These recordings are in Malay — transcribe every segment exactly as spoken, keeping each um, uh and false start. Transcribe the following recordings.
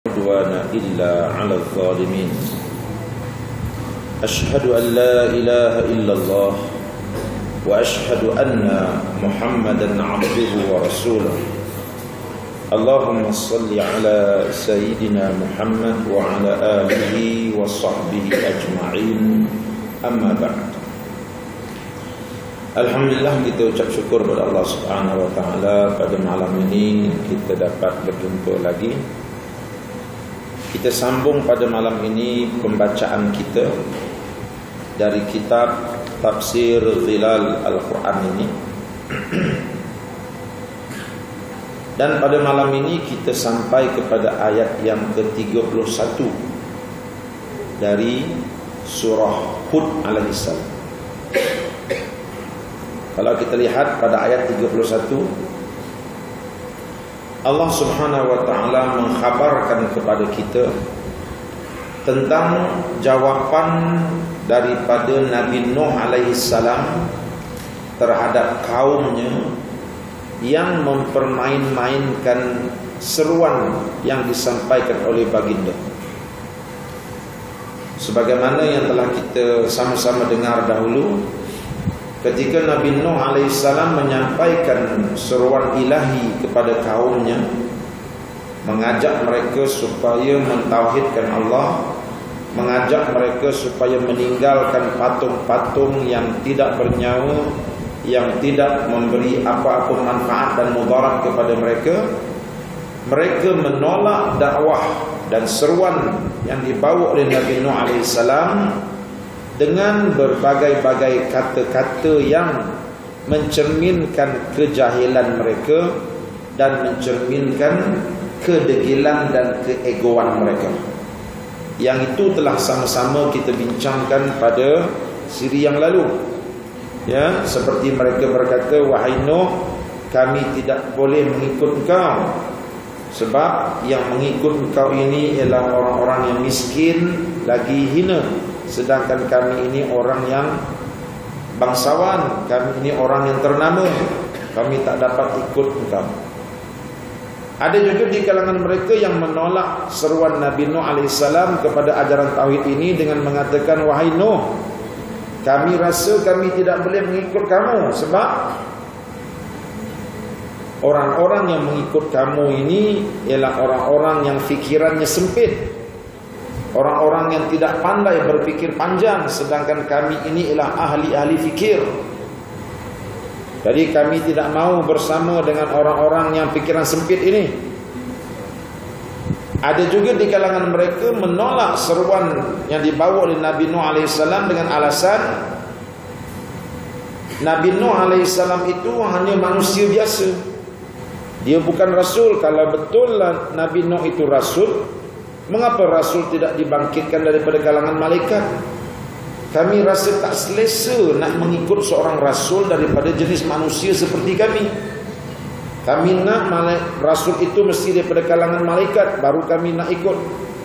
عدوان إلا على الظالمين أشهد أن لا إله إلا الله وأشهد أن محمدا عبده ورسوله اللهم صل على سيدنا محمد وعلى آله وصحبه أجمعين أما بعد. Alhamdulillah, kita ucap syukur kepada Allah Subhanahu wa taala pada malam ini kita dapat berjumpa lagi. Kita sambung pada malam ini pembacaan kita dari kitab Tafsir Zilal Al-Quran ini. Dan pada malam ini kita sampai kepada ayat yang ke tiga puluh satu dari surah Hud alaihissalam. Kalau kita lihat pada ayat tiga puluh satu, Allah Subhanahu wa taala mengkhabarkan kepada kita tentang jawapan daripada Nabi Nuh alaihissalam terhadap kaumnya yang mempermain-mainkan seruan yang disampaikan oleh baginda. Sebagaimana yang telah kita sama-sama dengar dahulu, ketika Nabi Nuh alaihissalam menyampaikan seruan ilahi kepada kaumnya, mengajak mereka supaya mentauhidkan Allah, mengajak mereka supaya meninggalkan patung-patung yang tidak bernyawa, yang tidak memberi apa-apa manfaat dan mudarat kepada mereka. Mereka menolak dakwah dan seruan yang dibawa oleh Nabi Nuh alaihissalam dengan berbagai-bagai kata-kata yang mencerminkan kejahilan mereka dan mencerminkan kedegilan dan keegoan mereka. Yang itu telah sama-sama kita bincangkan pada siri yang lalu. Ya, seperti mereka berkata, wahai Nuh, kami tidak boleh mengikut engkau sebab yang mengikut engkau ini ialah orang-orang yang miskin lagi hina. Sedangkan kami ini orang yang bangsawan, kami ini orang yang ternama, kami tak dapat ikut engkau. Ada juga di kalangan mereka yang menolak seruan Nabi Nuh alaihissalam kepada ajaran tauhid ini dengan mengatakan, wahai Nuh, kami rasa kami tidak boleh mengikut kamu sebab orang-orang yang mengikut kamu ini ialah orang-orang yang fikirannya sempit, orang-orang yang tidak pandai berfikir panjang, sedangkan kami ini ialah ahli-ahli fikir. Jadi kami tidak mau bersama dengan orang-orang yang fikiran sempit ini. Ada juga di kalangan mereka menolak seruan yang dibawa oleh Nabi Nuh alaihissalam dengan alasan Nabi Nuh alaihissalam itu hanya manusia biasa, dia bukan rasul. Kalau betul Nabi Nuh itu rasul, mengapa rasul tidak dibangkitkan daripada kalangan malaikat? Kami rasa tak selesa nak mengikut seorang rasul daripada jenis manusia seperti kami. Kami nak rasul itu mesti daripada kalangan malaikat, baru kami nak ikut.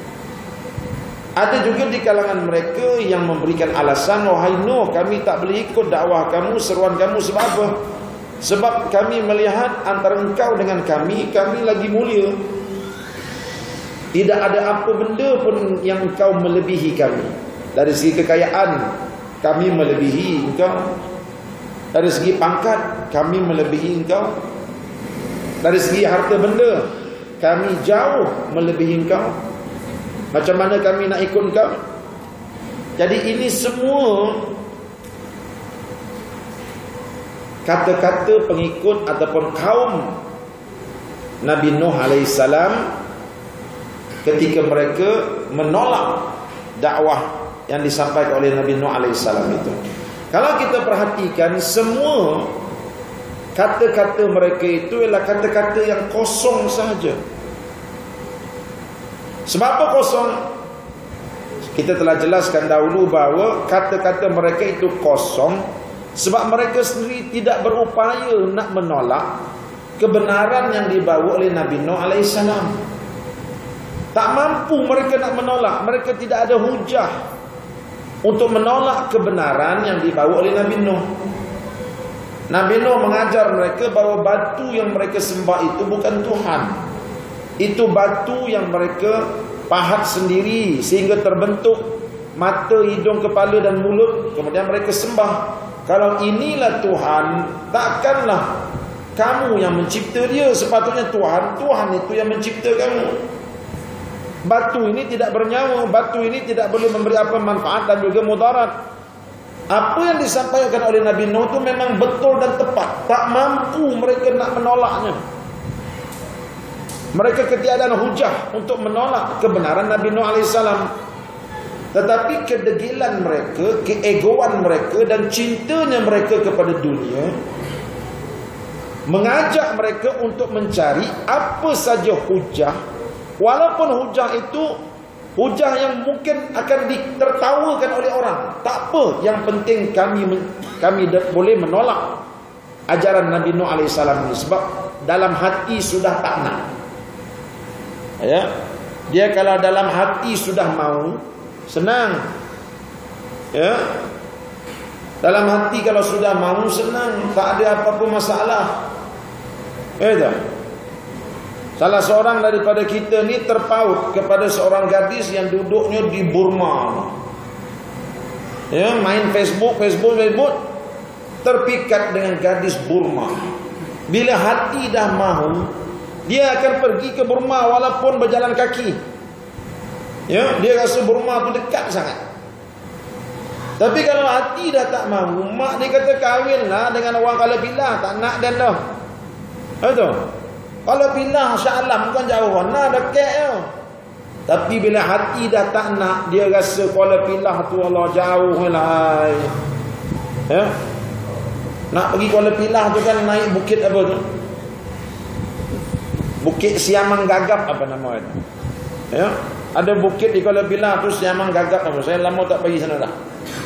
Ada juga di kalangan mereka yang memberikan alasan, wahai Nuh, kami tak boleh ikut dakwah kamu, seruan kamu. Sebab apa? Sebab kami melihat antara engkau dengan kami, kami lagi mulia. Tidak ada apa benda pun yang engkau melebihi kami. Dari segi kekayaan, kami melebihi engkau. Dari segi pangkat, kami melebihi engkau. Dari segi harta benda, kami jauh melebihi engkau. Macam mana kami nak ikut engkau? Jadi ini semua kata-kata pengikut ataupun kaum Nabi Nuh alaihissalam ketika mereka menolak dakwah yang disampaikan oleh Nabi Nuh alaihissalam itu. Kalau kita perhatikan, semua kata-kata mereka itu ialah kata-kata yang kosong sahaja. Sebab apa kosong? Kita telah jelaskan dahulu bahawa kata-kata mereka itu kosong sebab mereka sendiri tidak berupaya nak menolak kebenaran yang dibawa oleh Nabi Nuh alaihissalam. Tak mampu mereka nak menolak. Mereka tidak ada hujah untuk menolak kebenaran yang dibawa oleh Nabi Nuh. Nabi Nuh mengajar mereka bahawa batu yang mereka sembah itu bukan Tuhan. Itu batu yang mereka pahat sendiri sehingga terbentuk mata, hidung, kepala dan mulut. Kemudian mereka sembah. Kalau inilah Tuhan, takkanlah kamu yang mencipta dia. Sepatutnya Tuhan, Tuhan itu yang mencipta kamu. Batu ini tidak bernyawa, batu ini tidak boleh memberi apa manfaat dan juga mudarat. Apa yang disampaikan oleh Nabi Nuh itu memang betul dan tepat. Tak mampu mereka nak menolaknya. Mereka ketiadaan hujah untuk menolak kebenaran Nabi Nuh alaihissalam. Tetapi kedegilan mereka, keegoan mereka dan cintanya mereka kepada dunia mengajak mereka untuk mencari apa saja hujah, walaupun hujah itu hujah yang mungkin akan ditertawakan oleh orang. Tak apa, yang penting kami kami boleh menolak ajaran Nabi Nuh alaihissalam ini sebab dalam hati sudah tak nak. Ya, dia kalau dalam hati sudah mau, senang. Ya, dalam hati kalau sudah mau, senang, tak ada apa-apa masalah. Eh dah. Salah seorang daripada kita ni terpaut kepada seorang gadis yang duduknya di Burma. Ya, main Facebook, Facebook, Facebook, terpikat dengan gadis Burma. Bila hati dah mahu, dia akan pergi ke Burma walaupun berjalan kaki. Ya, dia rasa Burma tu dekat sangat. Tapi kalau hati dah tak mahu, mak dia kata kahwinlah dengan orang kalau pilah, tak nak dan dah. Betul. Kalau pilah Shah-Alam bukan jauh, nak dekat je. Tapi bila hati dah tak nak, dia rasa kalau pilah tu Allah jauh lah. Ya. Nak pergi Kuala Pilah tu kan naik bukit apa tu? Bukit Siamang Gagap apa nama itu? Ya. Ada bukit di Kuala Pilah tu Siamang Gagap apa? Saya lama tak pergi sana dah.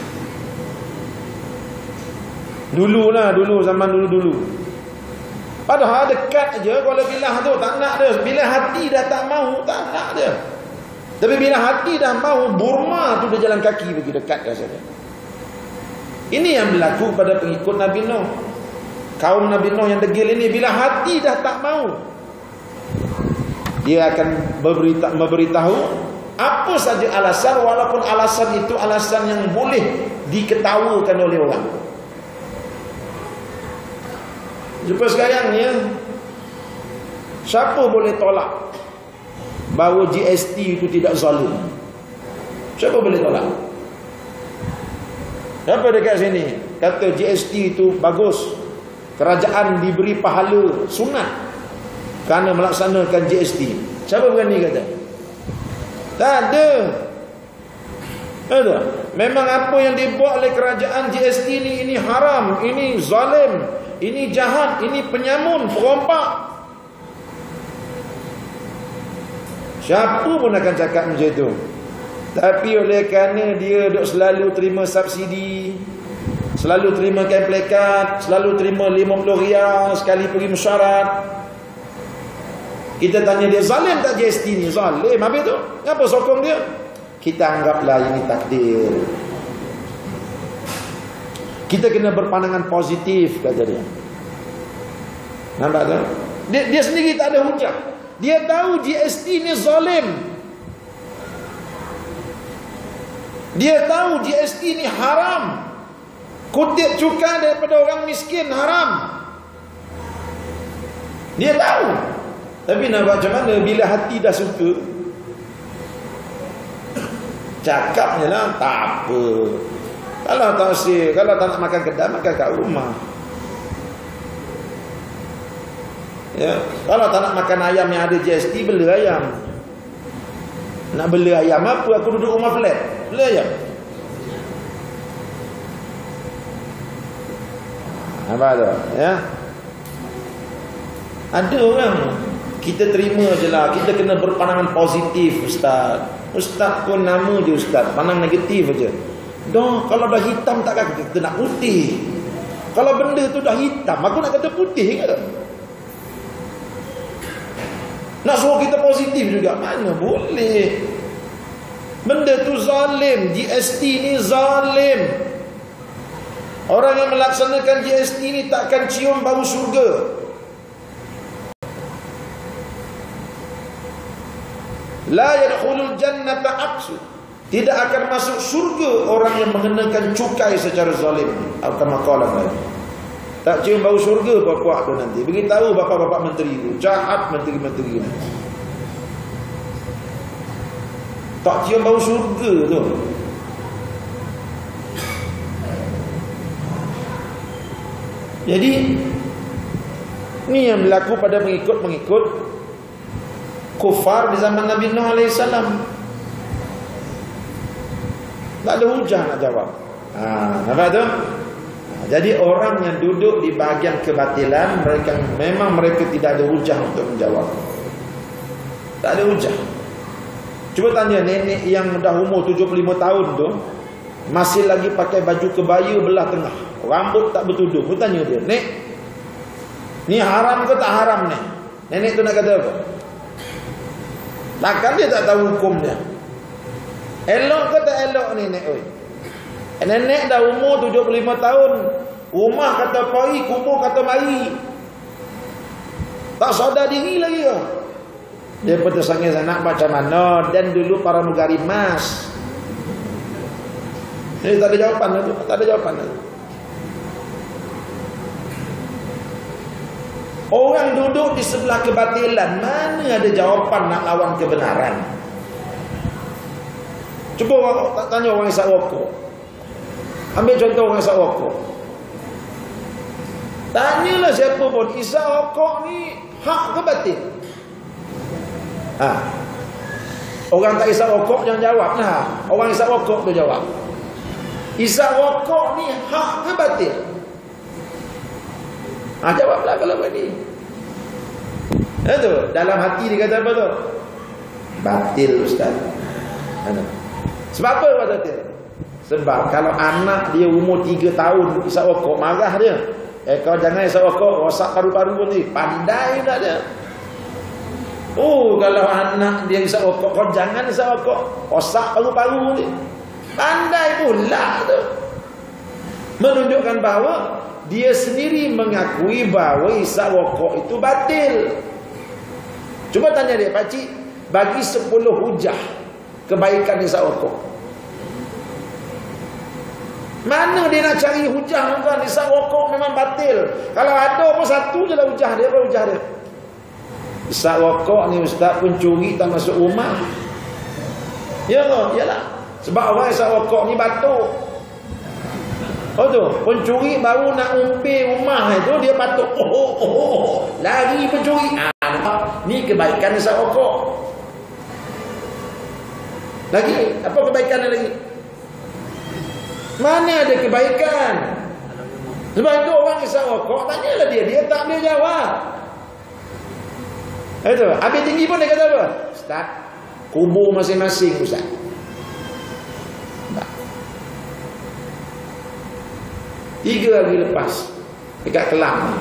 Dulu lah, dulu zaman dulu-dulu. Padahal dekat je Kuala Pilah tu, tak nak dia. Bila hati dah tak mahu, tak nak dia. Tapi bila hati dah mahu, Burma tu dia jalan kaki pergi dekat rasanya. Ini yang berlaku pada pengikut Nabi Nuh. Kaum Nabi Nuh yang degil ini, bila hati dah tak mahu, dia akan berberita, memberitahu apa saja alasan, walaupun alasan itu alasan yang boleh diketawakan oleh orang. Jumpa sekarang ni, siapa boleh tolak bahawa G S T itu tidak zalim? Siapa boleh tolak? Siapa dekat sini kata G S T itu bagus, kerajaan diberi pahala sunat kerana melaksanakan G S T? Siapa berani kata? Tak ada. Ada. Memang apa yang dibuat oleh kerajaan G S T ini, ini haram, ini zalim, ini jahat, ini penyamun, perompak. Siapa pun akan cakap macam itu. Tapi oleh kerana dia duk selalu terima subsidi, selalu terima kain plekat, selalu terima lima puluh riyal sekali pergi mesyuarat, kita tanya dia zalim tak G S T ni? Zalim. Habis tu kenapa sokong dia? Kita anggaplah ini takdir. Kita kena berpandangan positif, kata dia. Nampak tak? Dia, dia sendiri tak ada hujah. Dia tahu G S T ni zalim. Dia tahu G S T ni haram. Kutip cukai daripada orang miskin haram. Dia tahu. Tapi nak buat macam mana bila hati dah suka? Cakapnya lah, tak apa. Kalau tak usir, kalau tak nak makan kedai, makan kat rumah. Ya, kalau tak nak makan ayam yang ada G S T, beli ayam. Nak beli ayam apa? Aku duduk rumah flat, beli ayam. Apa tu? Ya. Ada orang, kita terima je lah. Kita kena berpandangan positif, Ustaz. Ustaz pun nama je Ustaz, pandang negatif aja. Dah, kalau dah hitam takkan kita nak putih. Kalau benda tu dah hitam, aku nak kata putih ke? Nak suruh kita positif juga, mana boleh. Benda tu zalim. G S T ni zalim. Orang yang melaksanakan G S T ni takkan cium bau syurga. La yadkhulul jannata aqsu. Tidak akan masuk surga orang yang mengenakan cukai secara zalim. Atau maqalah Nabi. Tak cium bau surga puak-puak tu nanti. Beritahu bapak-bapak menteri tu, jahat menteri-menteri ni. Tak cium bau surga tu. Jadi ni yang berlaku pada mengikut-mengikut kufar di zaman Nabi Nuh alaihi salam. Tak ada hujah nak jawab. Ha, nampak tu? Ha, jadi orang yang duduk di bahagian kebatilan, mereka memang mereka tidak ada hujah untuk menjawab. Tak ada hujah. Cuba tanya nenek yang dah umur tujuh puluh lima tahun tu, masih lagi pakai baju kebaya belah tengah, rambut tak bertudung. Aku tanya dia, "Nek, ni haram ke tak haram ni?" Nenek tu nak kata apa? Takkan dia tak tahu hukum dia. Elok ke tak elok ni nek oi? Nenek dah umur tujuh puluh lima tahun, rumah kata pari, kubur kata mari. Tak sedar diri lagi ke? Dia bertersangis anak macam mana, dan dulu para mugari mas. Ini tak ada jawapan tu, tak ada jawapan tu. Orang duduk di sebelah kebatilan, mana ada jawapan nak lawan kebenaran? Cuba tak tanya orang isap rokok. Ambil contoh orang isap rokok. Tanyalah siapa pun, isap rokok ni hak ke batil? Ha. Orang tak isap rokok jangan jawab lah. Orang isap rokok tu jawab. Isap rokok ni hak ke batil? Ha, jawablah kalau begini. Itu dalam hati dia kata apa tu? Batil ustaz. Mana? Sebab apa kata dia? Sebab kalau anak dia umur tiga tahun isap rokok, marah dia. Eh kau jangan isap rokok, rosak paru-paru pun ni. Pandai tak dia? Oh, kalau anak dia isap rokok, kau jangan isap rokok, rosak paru-paru ni. Pandai pula tu. Menunjukkan bahawa dia sendiri mengakui bahawa isap rokok itu batil. Cuba tanya dia, pakcik, bagi sepuluh hujah kebaikan isap rokok. Mana dia nak cari hujah tuan? Isap rokok memang batil. Kalau ada pun satu je lah hujah dia. Apa hujah dia? Isap rokok ni ustaz, pencuri tak masuk rumah. Ya ke? Yalah. Sebab orang isap rokok ni batuk. Oh tu, pencuri baru nak umpi rumah itu dia batuk. Oh, oh, oh, oh. Lari pencuri. Ah, ni kebaikan isap rokok. Lagi, apa kebaikan lagi? Mana ada kebaikan? Sebab itu orang isap rokok, tanyalah dia, dia tak boleh jawab. Itu, habis tinggi pun dia kata apa? Ustaz, kubur masing-masing ustaz. Tak. Tiga hari lepas, dekat Kelang ni,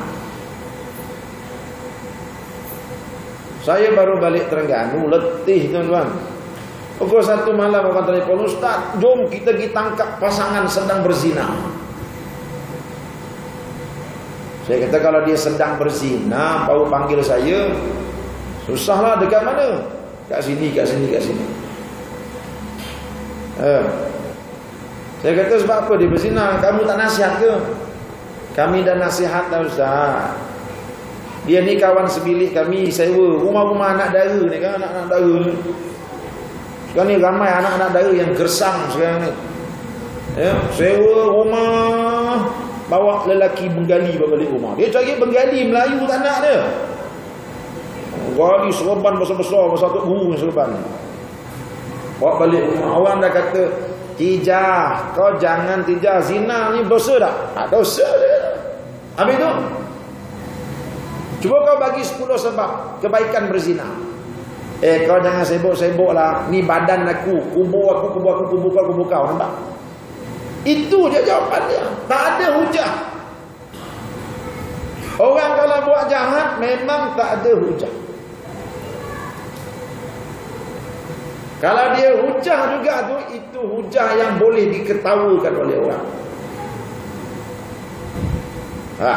saya baru balik Terengganu, letih tuan-tuan. Pukul satu malam orang telefon, Ustaz, jom kita pergi tangkap pasangan sedang berzina. Saya kata kalau dia sedang berzina, baru panggil saya, susahlah, dekat mana? Kat sini, kat sini, kat sini. Eh. Saya kata sebab apa dia berzina? Kamu tak nasihat ke? Kami dah nasihat dah Ustaz. Dia ni kawan sebilik kami, sewa rumah-rumah anak dara ni kan, anak-anak dara ni. Sekarang ni ramai anak-anak dara yang gersang sekarang ni. Ya, sewa rumah, bawa lelaki Bengali balik rumah. Dia cari Bengali Melayu tak nak dia. Gali serban besar-besar, besar tu burung serban. Bawa balik rumah. Orang dah kata, "Tijah, kau jangan tijah, zina ni dosa tak?" Tak dosa dia. Habis tu, cuba kau bagi sepuluh sebab kebaikan berzina. Eh kau jangan sibuk-sibuk lah. Ni badan aku, kubur aku, kubur aku, kubur kau, kubur kau. Nampak? Itu dia jawapan dia. Tak ada hujah. Orang kalau buat jahat memang tak ada hujah. Kalau dia hujah juga tu, itu hujah yang boleh diketawakan oleh orang. Ha.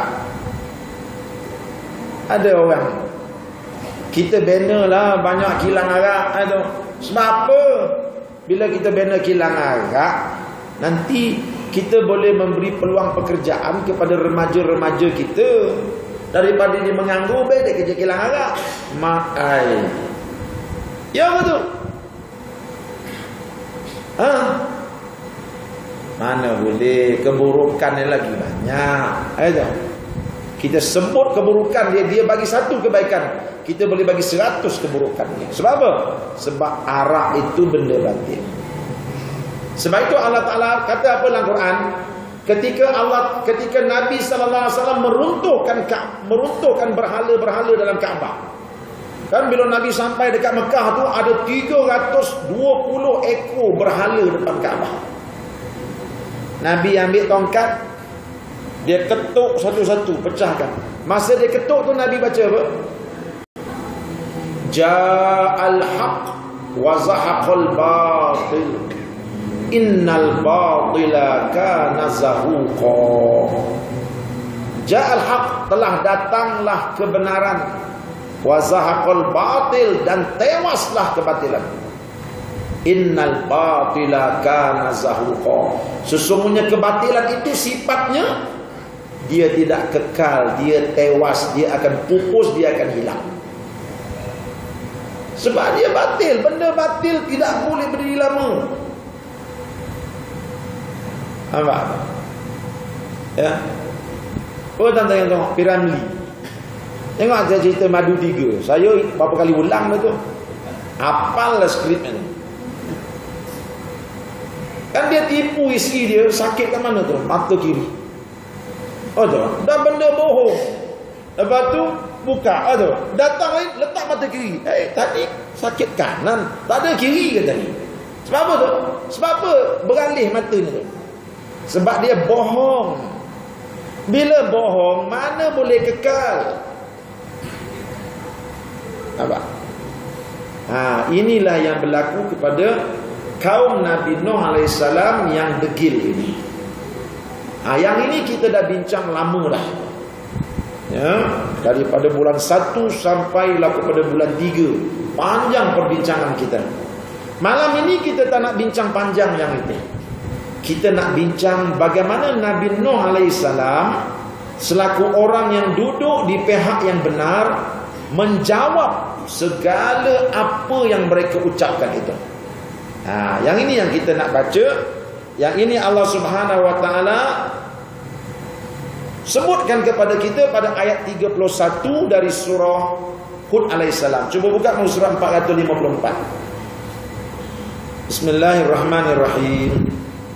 Ada orang, kita banner lah banyak kilang arak tu. Sebab apa? Bila kita bina kilang arak, nanti kita boleh memberi peluang pekerjaan kepada remaja-remaja kita. Daripada dia menganggur, baik dia kerja kilang arak. Makai. Ya betul. Ha? Mana boleh, keburukannya lagi banyak. Ayo. Kita sebut keburukan dia, dia bagi satu kebaikan, kita boleh bagi seratus keburukan dia. Sebab apa? Sebab arak itu benda batil. Sebab itu Allah Ta'ala kata apa dalam Quran? Ketika Allah, ketika Nabi sallallahu alaihi wasallam meruntuhkan meruntuhkan berhala-berhala dalam Kaabah. Kan bila Nabi sampai dekat Mekah tu ada tiga ratus dua puluh ekor berhala depan Kaabah. Nabi ambil tongkat, dia ketuk satu-satu, pecahkan. Masa dia ketuk tu Nabi baca apa? Ja'al haq wa zahaqal batil. Innal batila kana zahuqa. Ja'al haq, telah datanglah kebenaran. Wa zahaqal batil, dan tewaslah kebatilan. Innal batila kana zahuqa. Sesungguhnya kebatilan itu sifatnya dia tidak kekal, dia tewas, dia akan pupus, dia akan hilang. Sebab dia batil, benda batil tidak boleh berdiri lama. Nampak? Ya. Oh, tentang yang tengok Piramli. Tengok aja cerita Madu Tiga. Saya berapa kali ulang dah tu. Hafal lah skripnya ni. Kan dia tipu isteri dia, sakit kat mana tu? Mata kiri. Oh tu, dah benda bohong. Lepas tu buka, oh tu, datang lain letak mata kiri. Eh, tadi sakit kanan, tak ada kiri ke tadi? Sebab apa tu? Sebab apa beralih mata ni tu? Sebab dia bohong. Bila bohong, mana boleh kekal? Nampak? Ha, inilah yang berlaku kepada kaum Nabi Nuh alaihissalam yang degil ini. Ha, yang ini kita dah bincang lama dah. Ya, daripada bulan satu sampailah kepada bulan tiga. Panjang perbincangan kita. Malam ini kita tak nak bincang panjang yang itu. Kita nak bincang bagaimana Nabi Nuh alaihissalam selaku orang yang duduk di pihak yang benar menjawab segala apa yang mereka ucapkan itu. Ha, yang ini yang kita nak baca. Yang ini Allah Subhanahu wa taala sebutkan kepada kita pada ayat tiga puluh satu dari surah Hud alaihissalam. Cuba buka muka surah empat ratus lima puluh empat. Bismillahirrahmanirrahim.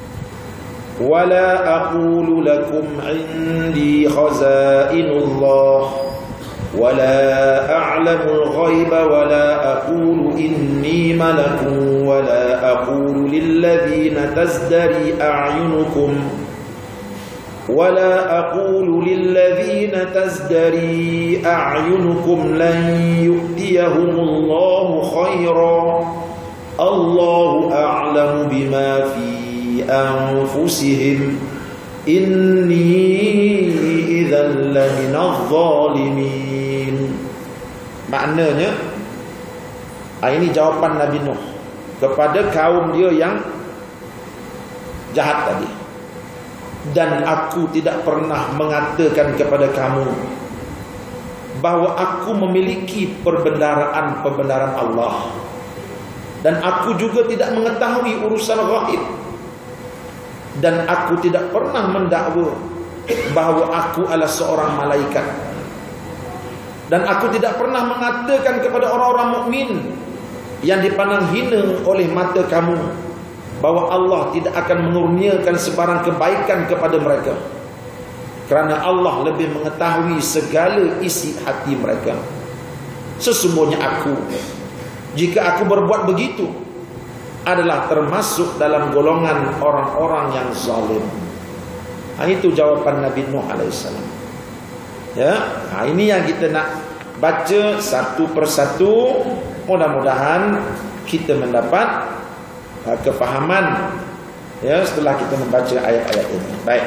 Wala aqulu lakum indi khazainullah ولا أعلم الغيب ولا أقول إني ملك ولا أقول للذين تزدري أعينكم ولا أقول للذين تزدري أعينكم لن يؤتيهم الله خيرا الله أعلم بما في أنفسهم إني إذا لمن الظالمين. Maknanya, ini jawapan Nabi Nuh kepada kaum dia yang jahat tadi. Dan aku tidak pernah mengatakan kepada kamu bahawa aku memiliki perbendaharaan-perbendaharaan Allah, dan aku juga tidak mengetahui urusan ghaib, dan aku tidak pernah mendakwa bahawa aku adalah seorang malaikat. Dan aku tidak pernah mengatakan kepada orang-orang mukmin yang dipandang hina oleh mata kamu bahawa Allah tidak akan mengurniakan sebarang kebaikan kepada mereka, kerana Allah lebih mengetahui segala isi hati mereka. Sesungguhnya aku, jika aku berbuat begitu, adalah termasuk dalam golongan orang-orang yang zalim. Ha, itu jawapan Nabi Nuh alaihissalam. Ya, ha, ini yang kita nak baca satu persatu. Mudah-mudahan kita mendapat ha, kefahaman ya setelah kita membaca ayat-ayat ini. Baik.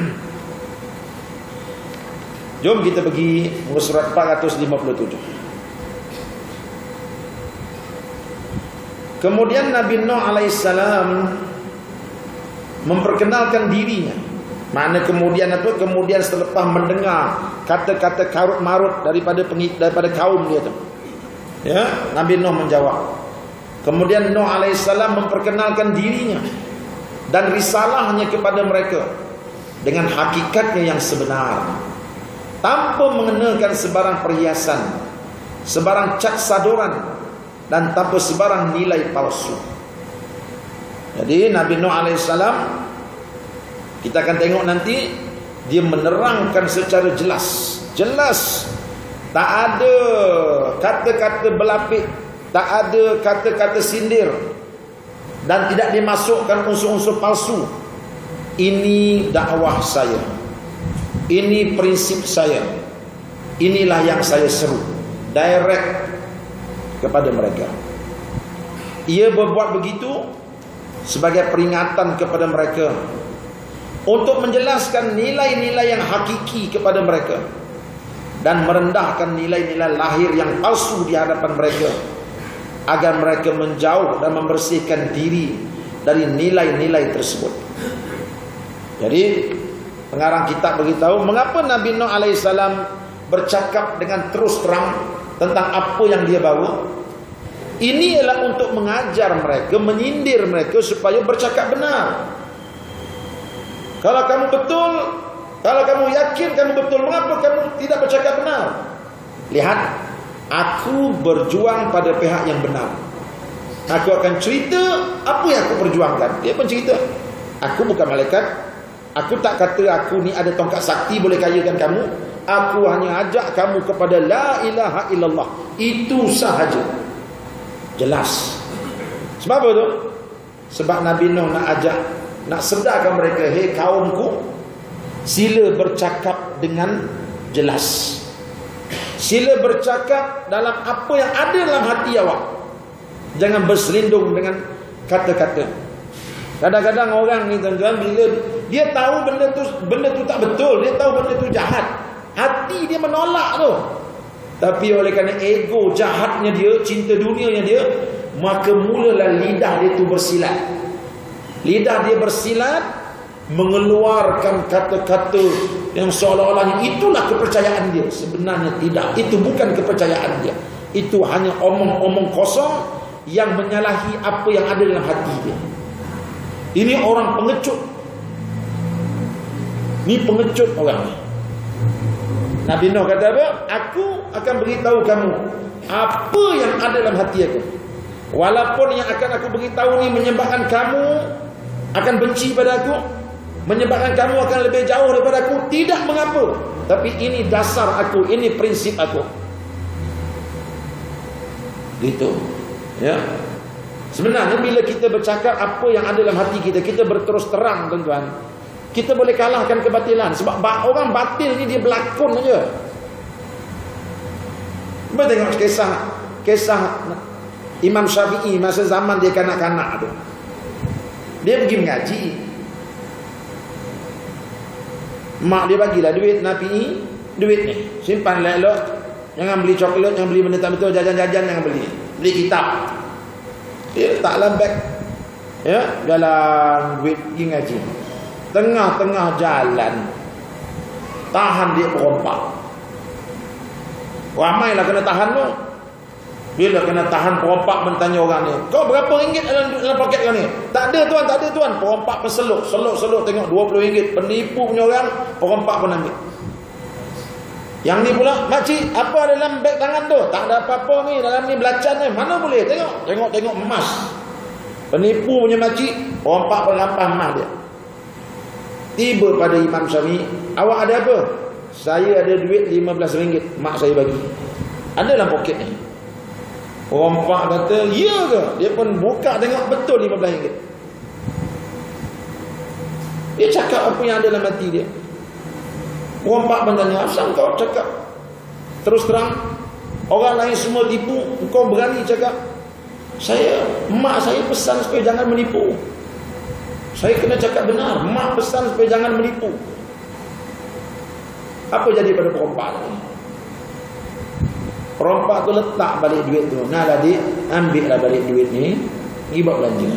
Jom kita pergi muka surat empat ratus lima puluh tujuh. Kemudian Nabi Nuh alaihissalam memperkenalkan dirinya. Mana kemudian apa? Kemudian selepas mendengar kata-kata karut marut daripada daripada kaum dia tu, ya, Nabi Nuh menjawab. Kemudian Nuh alaihissalam memperkenalkan dirinya dan risalahnya kepada mereka dengan hakikatnya yang sebenar, tanpa mengenakan sebarang perhiasan, sebarang cat saduran, dan tanpa sebarang nilai palsu. Jadi Nabi Nuh alaihissalam, kita akan tengok nanti, dia menerangkan secara jelas, jelas, tak ada kata-kata belapik, tak ada kata-kata sindir, dan tidak dimasukkan unsur-unsur palsu. Ini dakwah saya, ini prinsip saya, inilah yang saya seru, direct kepada mereka. Ia berbuat begitu sebagai peringatan kepada mereka, untuk menjelaskan nilai-nilai yang hakiki kepada mereka, dan merendahkan nilai-nilai lahir yang palsu di hadapan mereka, agar mereka menjauh dan membersihkan diri dari nilai-nilai tersebut. Jadi pengarang kitab beritahu mengapa Nabi Nuh alaihissalam bercakap dengan terus terang tentang apa yang dia bawa. Ini ialah untuk mengajar mereka, menyindir mereka supaya bercakap benar. Kalau kamu betul, kalau kamu yakin kamu betul, mengapa kamu tidak bercakap benar? Lihat, aku berjuang pada pihak yang benar. Aku akan cerita apa yang aku perjuangkan. Dia pun cerita, aku bukan malaikat. Aku tak kata aku ni ada tongkat sakti boleh kayakan kamu. Aku hanya ajak kamu kepada la ilaha illallah. Itu sahaja. Jelas. Sebab apa tu? Sebab Nabi Nuh nak ajak, nak sedarkan mereka, hei kaumku, sila bercakap dengan jelas. Sila bercakap dalam apa yang ada dalam hati awak. Jangan berselindung dengan kata-kata. Kadang-kadang orang ni tuan-tuan, bila dia tahu benda tu benda tu tak betul, dia tahu benda tu jahat, hati dia menolak tu. Tapi oleh kerana ego jahatnya dia, cinta dunianya dia, maka mulalah lidah dia tu bersilat. Lidah dia bersilat, mengeluarkan kata-kata yang seolah-olah itulah kepercayaan dia. Sebenarnya tidak. Itu bukan kepercayaan dia. Itu hanya omong-omong kosong yang menyalahi apa yang ada dalam hati dia. Ini orang pengecut. Ini pengecut orang ni. Nabi Nuh kata apa? Aku akan beritahu kamu apa yang ada dalam hati aku. Walaupun yang akan aku beritahu ni menyebabkan kamu akan benci pada aku, menyebabkan kamu akan lebih jauh daripada aku, tidak mengapa. Tapi ini dasar aku, ini prinsip aku. Gitu. Ya. Sebenarnya bila kita bercakap apa yang ada dalam hati kita, kita berterus terang tuan-tuan, kita boleh kalahkan kebatilan. Sebab orang batil ni dia berlakon aja. Cuba tengok kisah Kisah Imam Syafi'i masa zaman dia kanak-kanak tu. Dia pergi mengaji, mak dia bagilah duit, Nabi, duit ni simpan elok, jangan beli coklat, jangan beli benda tak betul, jajan-jajan jangan beli. Beli kitab. Dia letak dalam beg. Ya, jalan duit pergi ngaji. Tengah-tengah jalan tahan dia perompak. Ramailah kena tahan tu. Bila kena tahan perompak mentanya orang ni, kau berapa ringgit dalam, dalam poket kau ni? Tak ada tuan, tak ada tuan. Perompak peseluk, seluk-seluk tengok dua puluh ringgit. Penipu punya orang, perompak pun ambil. Yang ni pula, makcik, apa dalam beg tangan tu? Tak ada apa-apa ni, dalam ni belacan ni. Mana boleh? Tengok, tengok-tengok emas. Penipu punya makcik, perompak pun lampah emas dia. Tiba pada Imam Syafi'i, awak ada apa? Saya ada duit lima belas ringgit, mak saya bagi. Ada dalam poket ni. Perompak kata, ya ke? Dia pun buka tengok betul lima belas ringgit. Dia cakap apa yang ada dalam hati dia. Perompak pun tanya, asal kau cakap terus terang? Orang lain semua tipu, kau berani cakap? Saya, mak saya pesan supaya jangan menipu. Saya kena cakap benar. Mak pesan supaya jangan menipu. Apa jadi pada perompak ni? Perompak tu letak balik duit tu. Nah lah dik, ambil lah balik duit ni. pergi buat belanja.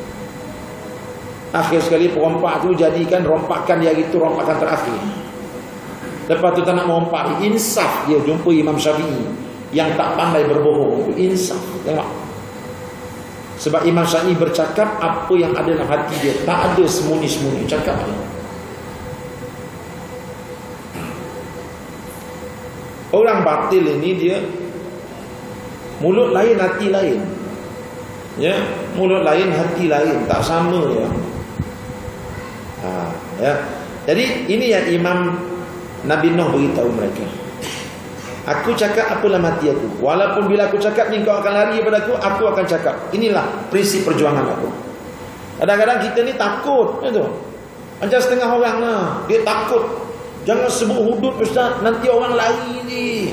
Akhir sekali perompak tu jadikan rompakan dia itu rompakan terakhir. Lepas tu tak nak merompak, insaf dia jumpa Imam Syafi'i yang tak pandai berbohong. Insaf, tengok. Sebab Imam Syafi'i bercakap apa yang ada dalam hati dia, tak ada sembunyi-sembunyi, cakap dia. Orang batil ini dia mulut lain hati lain. Ya, mulut lain hati lain, tak sama ya. Ha, ya. Jadi ini yang Imam Nabi Nuh beritahu mereka. Aku cakap apalah mati aku. Walaupun bila aku cakap ni kau akan lari daripada aku, aku akan cakap. Inilah prinsip perjuangan aku. Kadang-kadang kita ni takut, ya tu. Macam setengah orang lah, dia takut. Jangan sebut hudud Ustaz, nanti orang lari ni.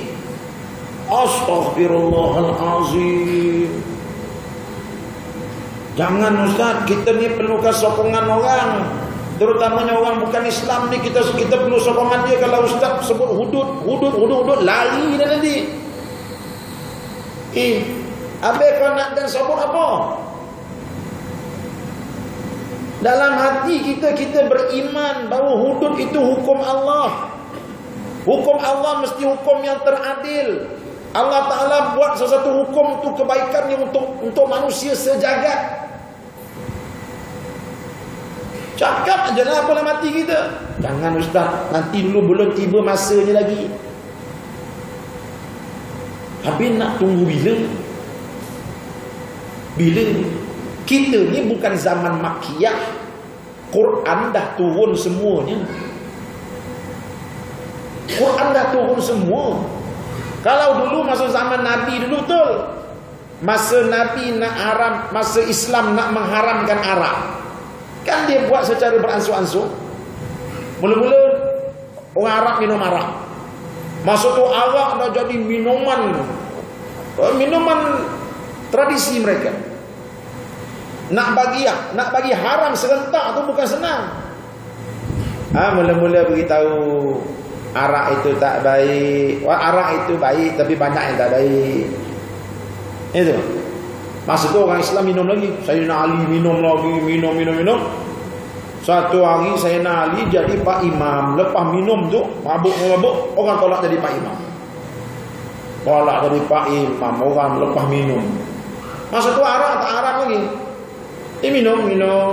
Astaghfirullahalazim. Jangan Ustaz, kita ni perlukan sokongan orang. Terutamanya orang bukan Islam ni, kita kita perlu sokongan dia. Kalau Ustaz sebut hudud, hudud, hudud, hudud, lari dah nanti. Eh, habis kau nak dan sebut apa? Dalam hati kita, kita beriman bahawa hudud itu hukum Allah. Hukum Allah mesti hukum yang teradil. Allah Ta'ala buat sesuatu hukum untuk kebaikan yang untuk untuk manusia sejagat. Cakap aja lah apalah mati kita. Jangan Ustaz, nanti dulu belum tiba masanya lagi. Habis nak tunggu bila? Bila? Kita ni bukan zaman Makkiyah. Quran dah turun semuanya. Quran dah turun semua. Kalau dulu masa zaman Nabi dulu betul. Masa Nabi nak haram, masa Islam nak mengharamkan arak. Kan dia buat secara beransur-ansur. Mula-mula orang Arab minum arak. Masa tu arak dah jadi minuman. Minuman tradisi mereka. Nak bagi nak bagi haram serentak tu bukan senang. Ah, ha, mula-mula beritahu arak itu tak baik. Wah, arak itu baik tapi banyak yang tak baik. Itu. Masa tu orang Islam minum lagi. Sayyidina Ali minum lagi, minum minum minum. Satu hari Sayyidina Ali jadi Pak Imam. Lepas minum tu mabuk-mabuk, orang tolak jadi Pak Imam. Tolak jadi Pak Imam, orang lepas minum. Masa tu arak tak haram lagi. Dia minum, minum.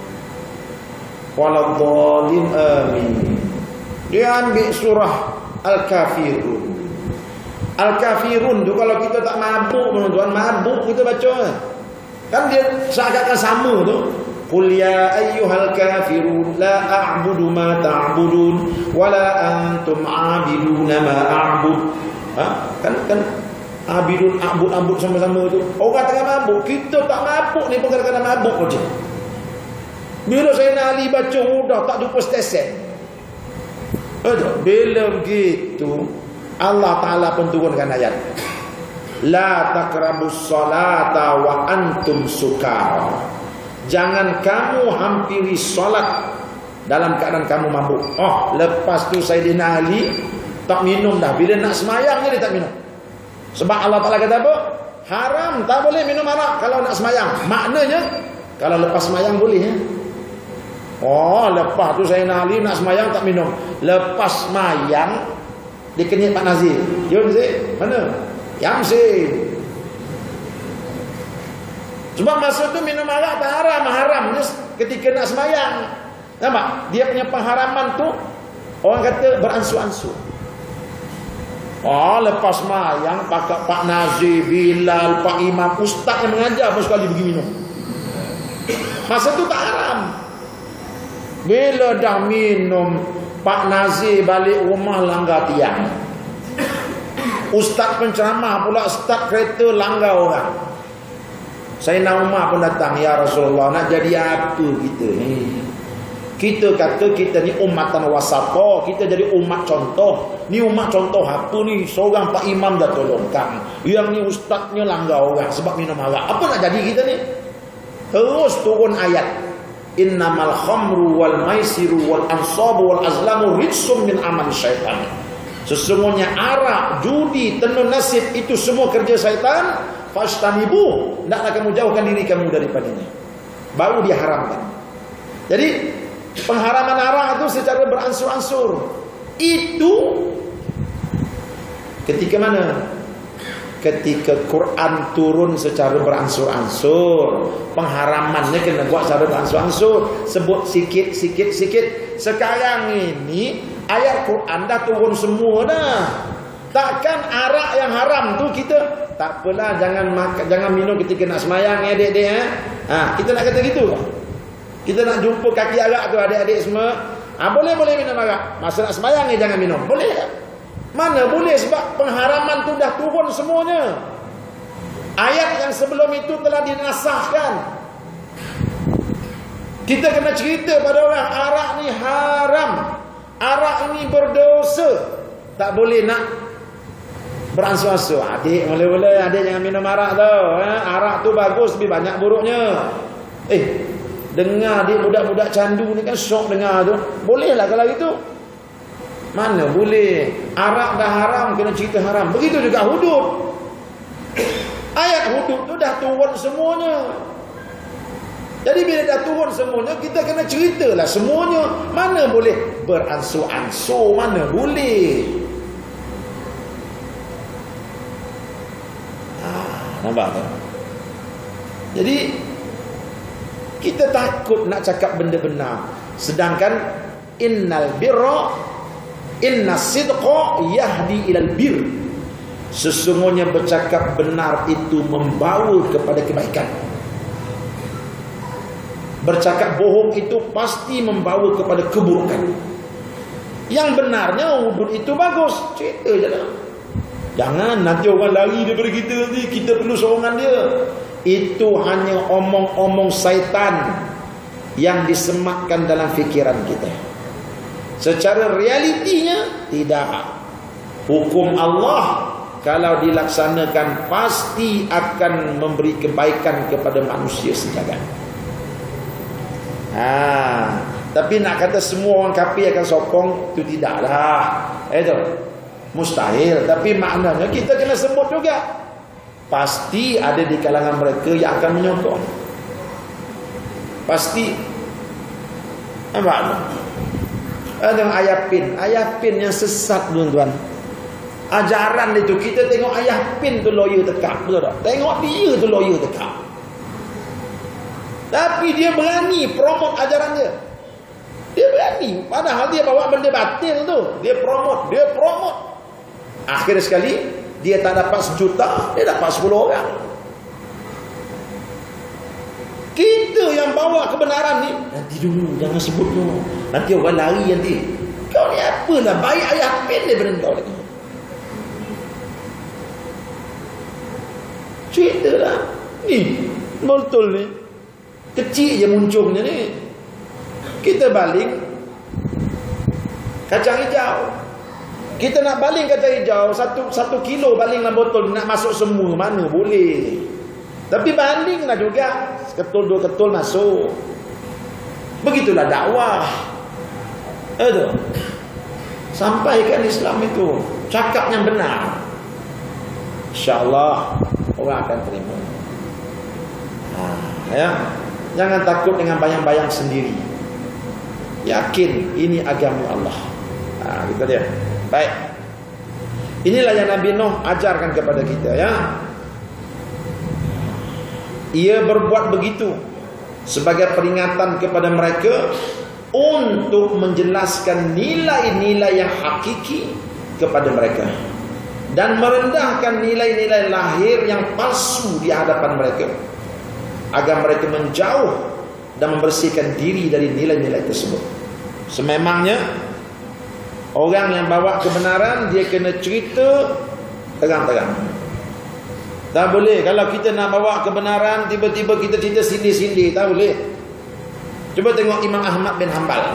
Waladhdallin amin. Dia ambil surah Al-Kafirun. Al-Kafirun tu kalau kita tak mabuk, tuan mabuk kita baca. Kan dia seakan-akan sama tu. Qul ya ayyuhal kafirun la a'budu ma ta'budun wa la antum 'abiduna ma a'bud. Ha? Kan kan abidun abud-abud sama-sama tu. Orang tengah mabuk, kita tak mabuk ni pun kadang-kadang mabuk saja. Bila Sayyidina Ali baca udah tak jumpa stesen. Aduh, bila begitu Allah Ta'ala pun turunkan ayat. La taqrabus salata wa antum sukara. Jangan kamu hampiri solat dalam keadaan kamu mabuk. Oh, lepas tu Sayyidina Ali tak minum dah. Bila nak semayang dia tak minum. Sebab Allah Ta'ala kata apa? Haram, tak boleh minum arak kalau nak semayang. Maknanya kalau lepas semayang boleh ya? Oh, lepas tu Sayyidina Ali nak semayang tak minum. Lepas semayang dia kenyit Pak Nazir. Yun Zee, mana? Yang Zee. Sebab masa tu minum arak tak haram. Haramnya ketika nak semayang. Nampak? Dia punya pengharaman tu orang kata beransur-ansur. Oh, lepas semayang Pak, Pak Nazir, Bilal, Pak Imam, Ustaz yang mengajar pun sekali pergi minum. Masa tu tak haram. Bila dah minum, Pak Nazir balik rumah langgar tiang. Ustaz penceramah pula start kereta langgar orang. Sayyidina Umar pun datang, ya Rasulullah, nak jadi apa kita ni? Kita kata kita ni umatan wasata, kita jadi umat contoh. Ni umat contoh apa ni? Seorang Pak Imam dah tolongkan. Yang ni ustaznya langgar orang sebab minum arak. Apa nak jadi kita ni? Terus turun ayat. Innamal khamru wal maisiru wal ansabu wal azlamu rijsum min amal syaitan. Sesungguhnya arak, judi, tenun nasib itu semua kerja syaitan. Fashtanibu, hendaklah kamu jauhkan diri kamu daripadanya. Baru dia haramkan. Jadi pengharaman arak itu secara beransur-ansur. Itu ketika mana? Ketika Quran turun secara beransur-ansur, pengharamannya kena buat secara beransur-ansur, sebut sikit-sikit-sikit. Sekarang ini ayat Quran dah turun semua dah. Takkan arak yang haram tu kita tak apalah, jangan makan, jangan minum ketika nak semayang ya adik-adik eh. Ha, kita nak kata gitu. Kita nak jumpa kaki arak tu adik-adik semua. Ha, boleh boleh minum arak. Masa nak semayang ni jangan minum. Boleh tak? Mana boleh, sebab pengharaman tu dah turun semuanya. Ayat yang sebelum itu telah dinasahkan. Kita kena cerita pada orang arak ni haram, arak ni berdosa. Tak boleh nak beransur-ansur. Adik boleh-boleh, adik jangan minum arak tau. Eh? Arak tu bagus tapi banyak buruknya. Eh, dengar adik budak-budak candu ni kan syok dengar tu. Boleh lah kalau gitu. Mana boleh. Arak dah haram, kena cerita haram. Begitu juga hudud. Ayat hudud tu dah turun semuanya. Jadi bila dah turun semuanya, kita kena ceritalah semuanya. Mana boleh beransur-ansur, mana boleh. Ah, nampak tak? Jadi kita takut nak cakap benda benar. Sedangkan innal birra inna sidqa yahdi ilal bir. Sesungguhnya bercakap benar itu membawa kepada kebaikan. Bercakap bohong itu pasti membawa kepada keburukan. Yang benarnya hudud itu bagus, cerita je lah. Jangan nanti orang lari daripada kita, nanti kita perlu sorongan dia. Itu hanya omong-omong syaitan yang disematkan dalam fikiran kita. Secara realitinya tidak. Hukum Allah kalau dilaksanakan pasti akan memberi kebaikan kepada manusia sejagat. Ha, tapi nak kata semua orang kafir akan sokong, itu tidaklah. Itu mustahil. Tapi maknanya kita kena sebut juga, pasti ada di kalangan mereka yang akan menyokong. Pasti. Nampak? Ada ayah pin, ayah pin yang sesat tuan-tuan. Ajaran itu kita tengok ayah pin tu lawyer tekak, betul tak? Tengok dia tu lawyer tekak. Tapi dia berani promote ajaran dia. Dia berani, padahal dia bawa benda batil tu. Dia promote, dia promote. Akhir sekali dia tak dapat sejuta, dia dapat sepuluh orang. Kita yang bawa kebenaran ni, nanti dulu, jangan sebut dulu. Nanti orang lari nanti. Kau ni apalah, baik ayah pin daripada kau lagi. Cerita lah. Ni, betul ni. Kecil je munculnya ni. Kita baling kacang hijau. Kita nak baling kacang hijau, satu, satu kilo baling dalam botol, nak masuk semua, mana boleh. Tapi bandinglah juga, ketul dua ketul masuk. Begitulah dakwah. Itu. Sampaikan Islam itu, cakap yang benar. InsyaAllah orang akan terima. Ha, ya. Jangan takut dengan bayang-bayang sendiri. Yakin ini agama Allah. Ha, gitu dia. Baik. Inilah yang Nabi Nuh ajarkan kepada kita, ya. Ia berbuat begitu sebagai peringatan kepada mereka untuk menjelaskan nilai-nilai yang hakiki kepada mereka dan merendahkan nilai-nilai lahir yang palsu di hadapan mereka, agar mereka menjauh dan membersihkan diri dari nilai-nilai tersebut. Sememangnya orang yang bawa kebenaran, dia kena cerita terang-terang. Tak boleh kalau kita nak bawa kebenaran tiba-tiba kita cerita sindir-sindir, tak boleh. Cuba tengok Imam Ahmad bin Hanbal.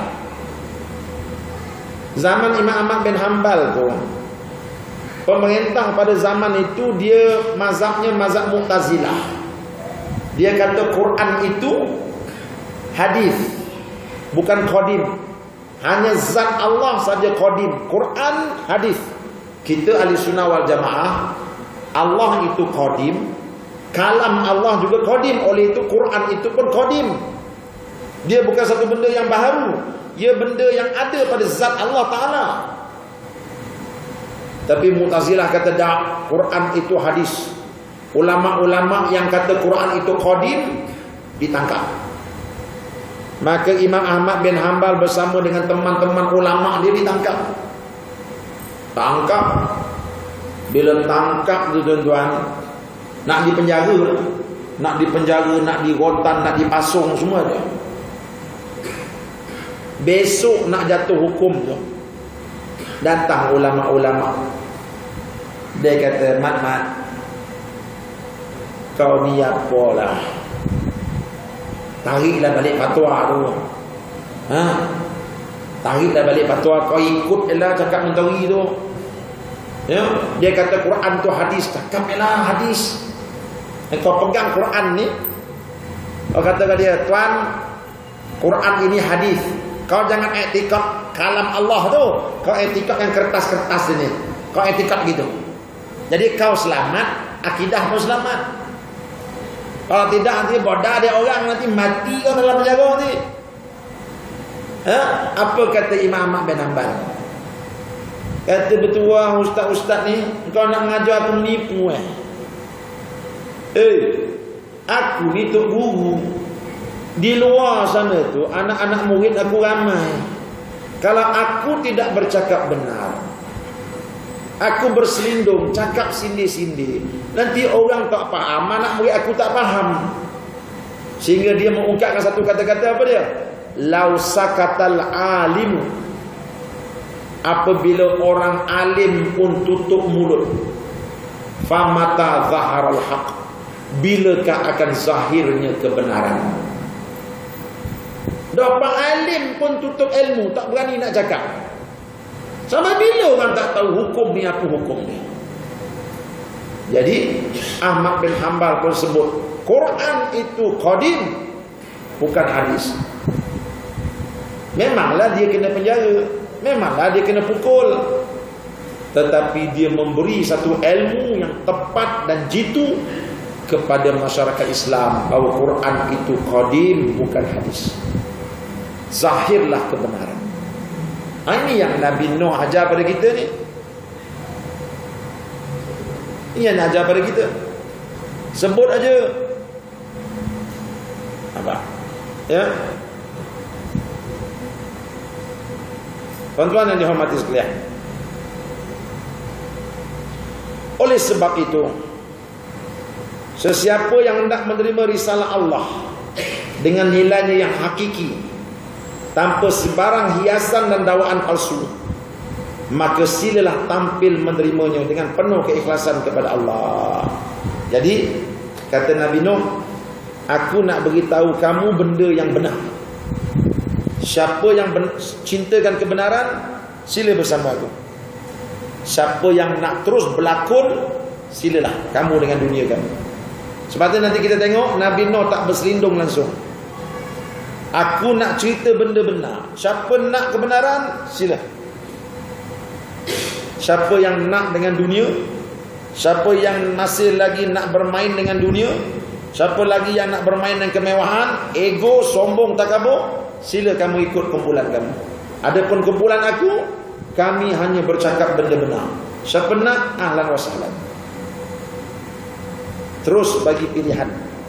Zaman Imam Ahmad bin Hanbal tu, pemerintah pada zaman itu dia mazhabnya mazhab Mu'tazilah. Dia kata Quran itu hadis, bukan qadim. Hanya zat Allah saja qadim. Quran hadis. Kita ahli sunnah wal jamaah, Allah itu qadim, Kalam Allah juga qadim. Oleh itu Quran itu pun qadim. Dia bukan satu benda yang baharu. Ia benda yang ada pada zat Allah Ta'ala. Tapi Mu'tazilah kata tak, Quran itu hadis. Ulama-ulama yang kata Quran itu qadim ditangkap. Maka Imam Ahmad bin Hanbal bersama dengan teman-teman ulama dia ditangkap. Tangkap. Bila tangkap tu tuan-tuan, nak dipenjara, nak dipenjara, nak dirotan, nak dipasung semua dia. Besok nak jatuh hukum tu, datang ulama-ulama. Dia kata, Mat, Mat, kau ni apalah, tariklah balik fatwa tu. Ha? Tariklah balik fatwa. Kau ikutlah cakap Menteri tu. Ya? Dia kata Quran tu hadis. Cakaplah hadis. Kau pegang Quran ni, kau kata ke dia, Tuan, Quran ini hadis. Kau jangan etikad kalam Allah tu. Kau etikad yang kertas-kertas ini. Kau etikad gitu. Jadi kau selamat, akidah pun selamat. Kalau tidak nanti bodoh dia orang, nanti mati kau dalam penjara nanti. Ha? Apa kata Imam Ahmad bin Hanbal? Kata betua ustaz-ustaz ni, kau nak mengajar aku menipu eh. Eh, aku ni tok guru. Di luar sana tu anak-anak murid aku ramai. Kalau aku tidak bercakap benar, aku berselindung, cakap sindir-sindir, nanti orang tak faham, anak murid aku tak faham. Sehingga dia mengungkapkan satu kata-kata apa dia? Lau sakatal alimu. Apabila orang alim pun tutup mulut, famata zaharal haq. Bilakah akan zahirnya kebenaran? Dapat alim pun tutup ilmu, tak berani nak cakap. Sampai bila orang tak tahu hukum ni apa hukum ni? Jadi Ahmad bin Hanbal pun sebut Quran itu qadim, bukan hadis. Memanglah dia kena penjara, memanglah dia kena pukul, tetapi dia memberi satu ilmu yang tepat dan jitu kepada masyarakat Islam bahawa Quran itu qadim, bukan hadis. Zahirlah kebenaran. Ini yang Nabi Nuh ajar pada kita ni. Ini yang ajar pada kita. Sebut aja. Apa? Ya. Tuan-tuan yang dihormati sekalian. Oleh sebab itu, sesiapa yang hendak menerima risalah Allah dengan nilainya yang hakiki, tanpa sebarang hiasan dan dakwaan palsu, maka silalah tampil menerimanya dengan penuh keikhlasan kepada Allah. Jadi kata Nabi Nuh, aku nak beritahu kamu benda yang benar. Siapa yang ben- cintakan kebenaran, sila bersama aku. Siapa yang nak terus berlakon, silalah kamu dengan dunia kamu. Sebab tu nanti kita tengok Nabi Nuh tak berselindung langsung. Aku nak cerita benda benar. Siapa nak kebenaran, sila. Siapa yang nak dengan dunia, siapa yang masih lagi nak bermain dengan dunia, siapa lagi yang nak bermain dengan kemewahan, ego, sombong, takabur, sila kamu ikut kumpulan kami. Adapun kumpulan aku, kami hanya bercakap benda benar. Siapa nak, ahlan wa sahlan. Terus bagi pilihan.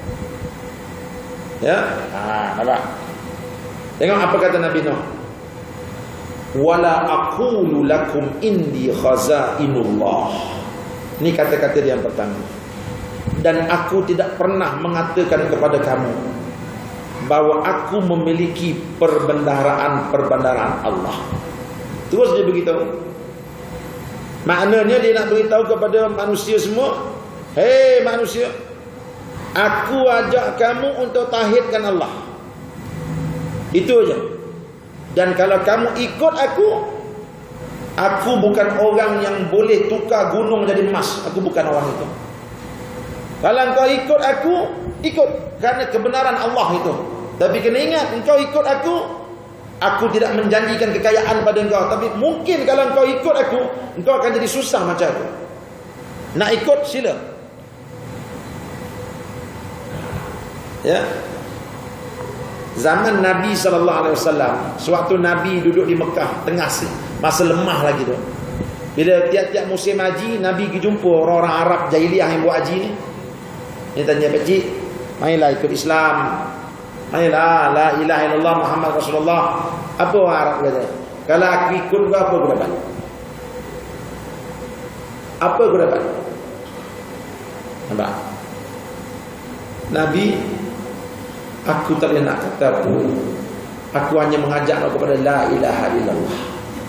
Ya, ah, nampak? Tengok apa kata Nabi Nuh. Wala aqulu lakum indi khazainullah. Ini kata-kata dia yang pertama. Dan aku tidak pernah mengatakan kepada kamu bahawa aku memiliki perbendaharaan-perbendaharaan Allah. Terus dia beritahu. Maknanya dia nak beritahu kepada manusia semua, hei manusia, aku ajak kamu untuk tauhidkan Allah. Itu aja. Dan kalau kamu ikut aku, aku bukan orang yang boleh tukar gunung jadi emas. Aku bukan orang itu. Kalau engkau ikut aku, ikut kerana kebenaran Allah itu. Tapi kena ingat, engkau ikut aku, aku tidak menjanjikan kekayaan pada engkau. Tapi mungkin kalau engkau ikut aku, engkau akan jadi susah macam aku. Nak ikut, sila. Ya. Zaman Nabi sallallahu alaihi wasallam, sewaktu Nabi duduk di Mekah, tengah masa lemah lagi tu. Bila tiap-tiap musim haji, Nabi pergi jumpa orang-orang Arab jahiliah yang buat haji ni. Dia tanya, "Pak Cik, marilah ikut Islam. Marilah, la ilaha illallah Muhammad Rasulullah." Apa orang Arab kata? "Kalau aku ikut, apa aku dapat? Apa aku dapat?" Nampak? Nabi, "Aku tak boleh nak kata pun. Aku hanya mengajak kau kepada la ilaha illallah."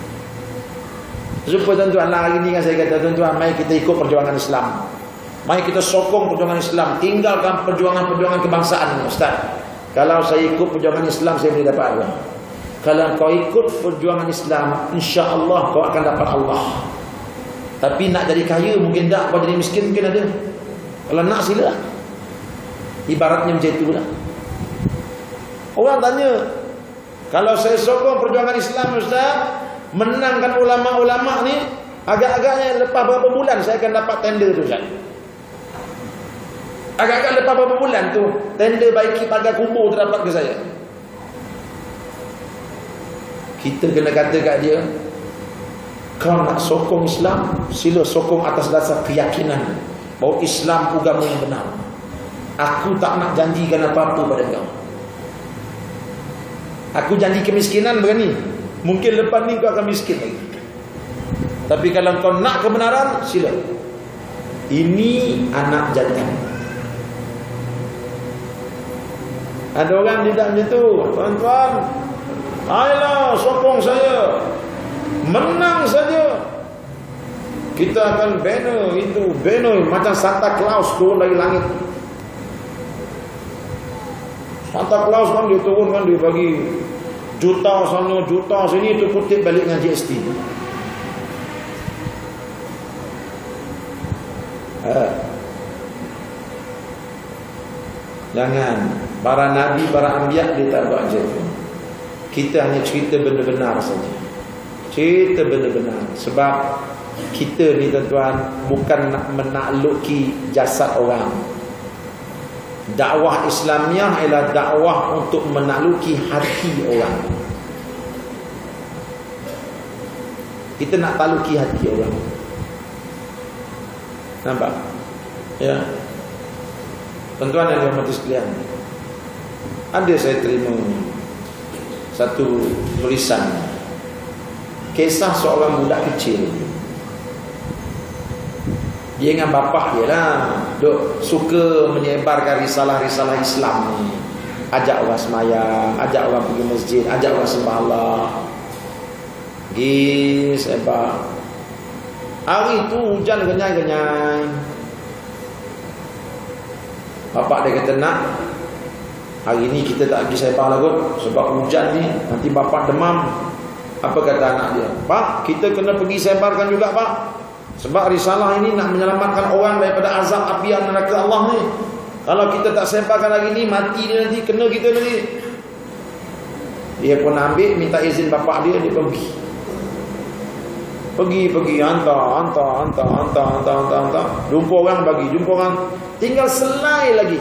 Supaya tuan-tuan lah hari ni kan saya kata, tuan-tuan, mari kita ikut perjuangan Islam. Mari kita sokong perjuangan Islam. Tinggalkan perjuangan-perjuangan kebangsaan, Ustaz. Kalau saya ikut perjuangan Islam, saya boleh dapat apa? Kalau kau ikut perjuangan Islam, insya-Allah kau akan dapat Allah. Tapi nak jadi kaya mungkin tak, kau jadi miskin mungkin ada. Kalau nak sila. Ibaratnya macam itulah. Orang tanya, kalau saya sokong perjuangan Islam, Ustaz, menangkan ulama-ulama ni, agak-agaknya lepas berapa bulan saya akan dapat tender tu, Ustaz? Agak-agak lepas berapa bulan tu tender baiki pagar kubur terdapat ke saya? Kita kena kata kat dia, kau nak sokong Islam, sila sokong atas dasar keyakinan bahawa Islam agama yang benar. Aku tak nak janjikan apa-apa pada kau. Aku janji kemiskinan berani, mungkin lepas ni kau akan miskin lagi. Tapi kalau kau nak kebenaran, sila. Ini anak jantan. Ada orang tidak macam tu, tuan-tuan. Ayolah, sokong saya. Menang saja. Kita akan banner itu, banner macam Santa Claus turun dari langit. Santa Claus kan dia turun kan, dia bagi juta sana, juta sini, tu kutip balik dengan G S T. Eh. Jangan. Para nabi, para anbiya dia tak buat macam tu. Kita hanya cerita benda benar saja. Cerita benda benar. Sebab kita ni tuan-tuan bukan nak menakluki jasad orang. Dakwah Islamiah ialah dakwah untuk menakluki hati orang. Kita nak takluki hati orang. Nampak? Ya. Tuan-tuan yang dirahmati sekalian, ada saya terima satu tulisan kisah seorang budak kecil. Dia dengan bapak dia lah duk suka menyebarkan risalah-risalah Islam ni. Ajak orang semayang, ajak orang pergi masjid, ajak orang sembah Allah. Pergi sebar. Hari tu hujan genyai-genyai. Bapak dia kata, nak hari ni kita tak pergi sebar lah kot, sebab hujan ni nanti bapak demam. Apa kata anak dia? Pak, kita kena pergi sebarkan juga pak, sebab risalah ini nak menyelamatkan orang daripada azab api neraka Allah ni. Kalau kita tak sebarkan hari ni, mati dia nanti, kena kita nanti. Dia pun ambil, minta izin bapak dia, dia pergi. Pergi, pergi, hantar, hantar, hantar, hantar, hantar, hantar, hantar. Jumpa orang bagi, jumpa orang. Tinggal selai lagi.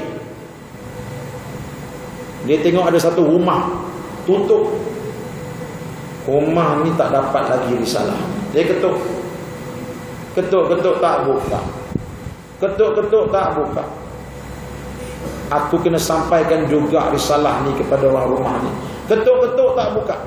Dia tengok ada satu rumah tutup. Rumah ni tak dapat lagi risalah. Dia ketuk. Ketuk-ketuk tak buka. Ketuk-ketuk tak buka. Aku kena sampaikan juga risalah ni kepada orang rumah ni. Ketuk-ketuk tak buka.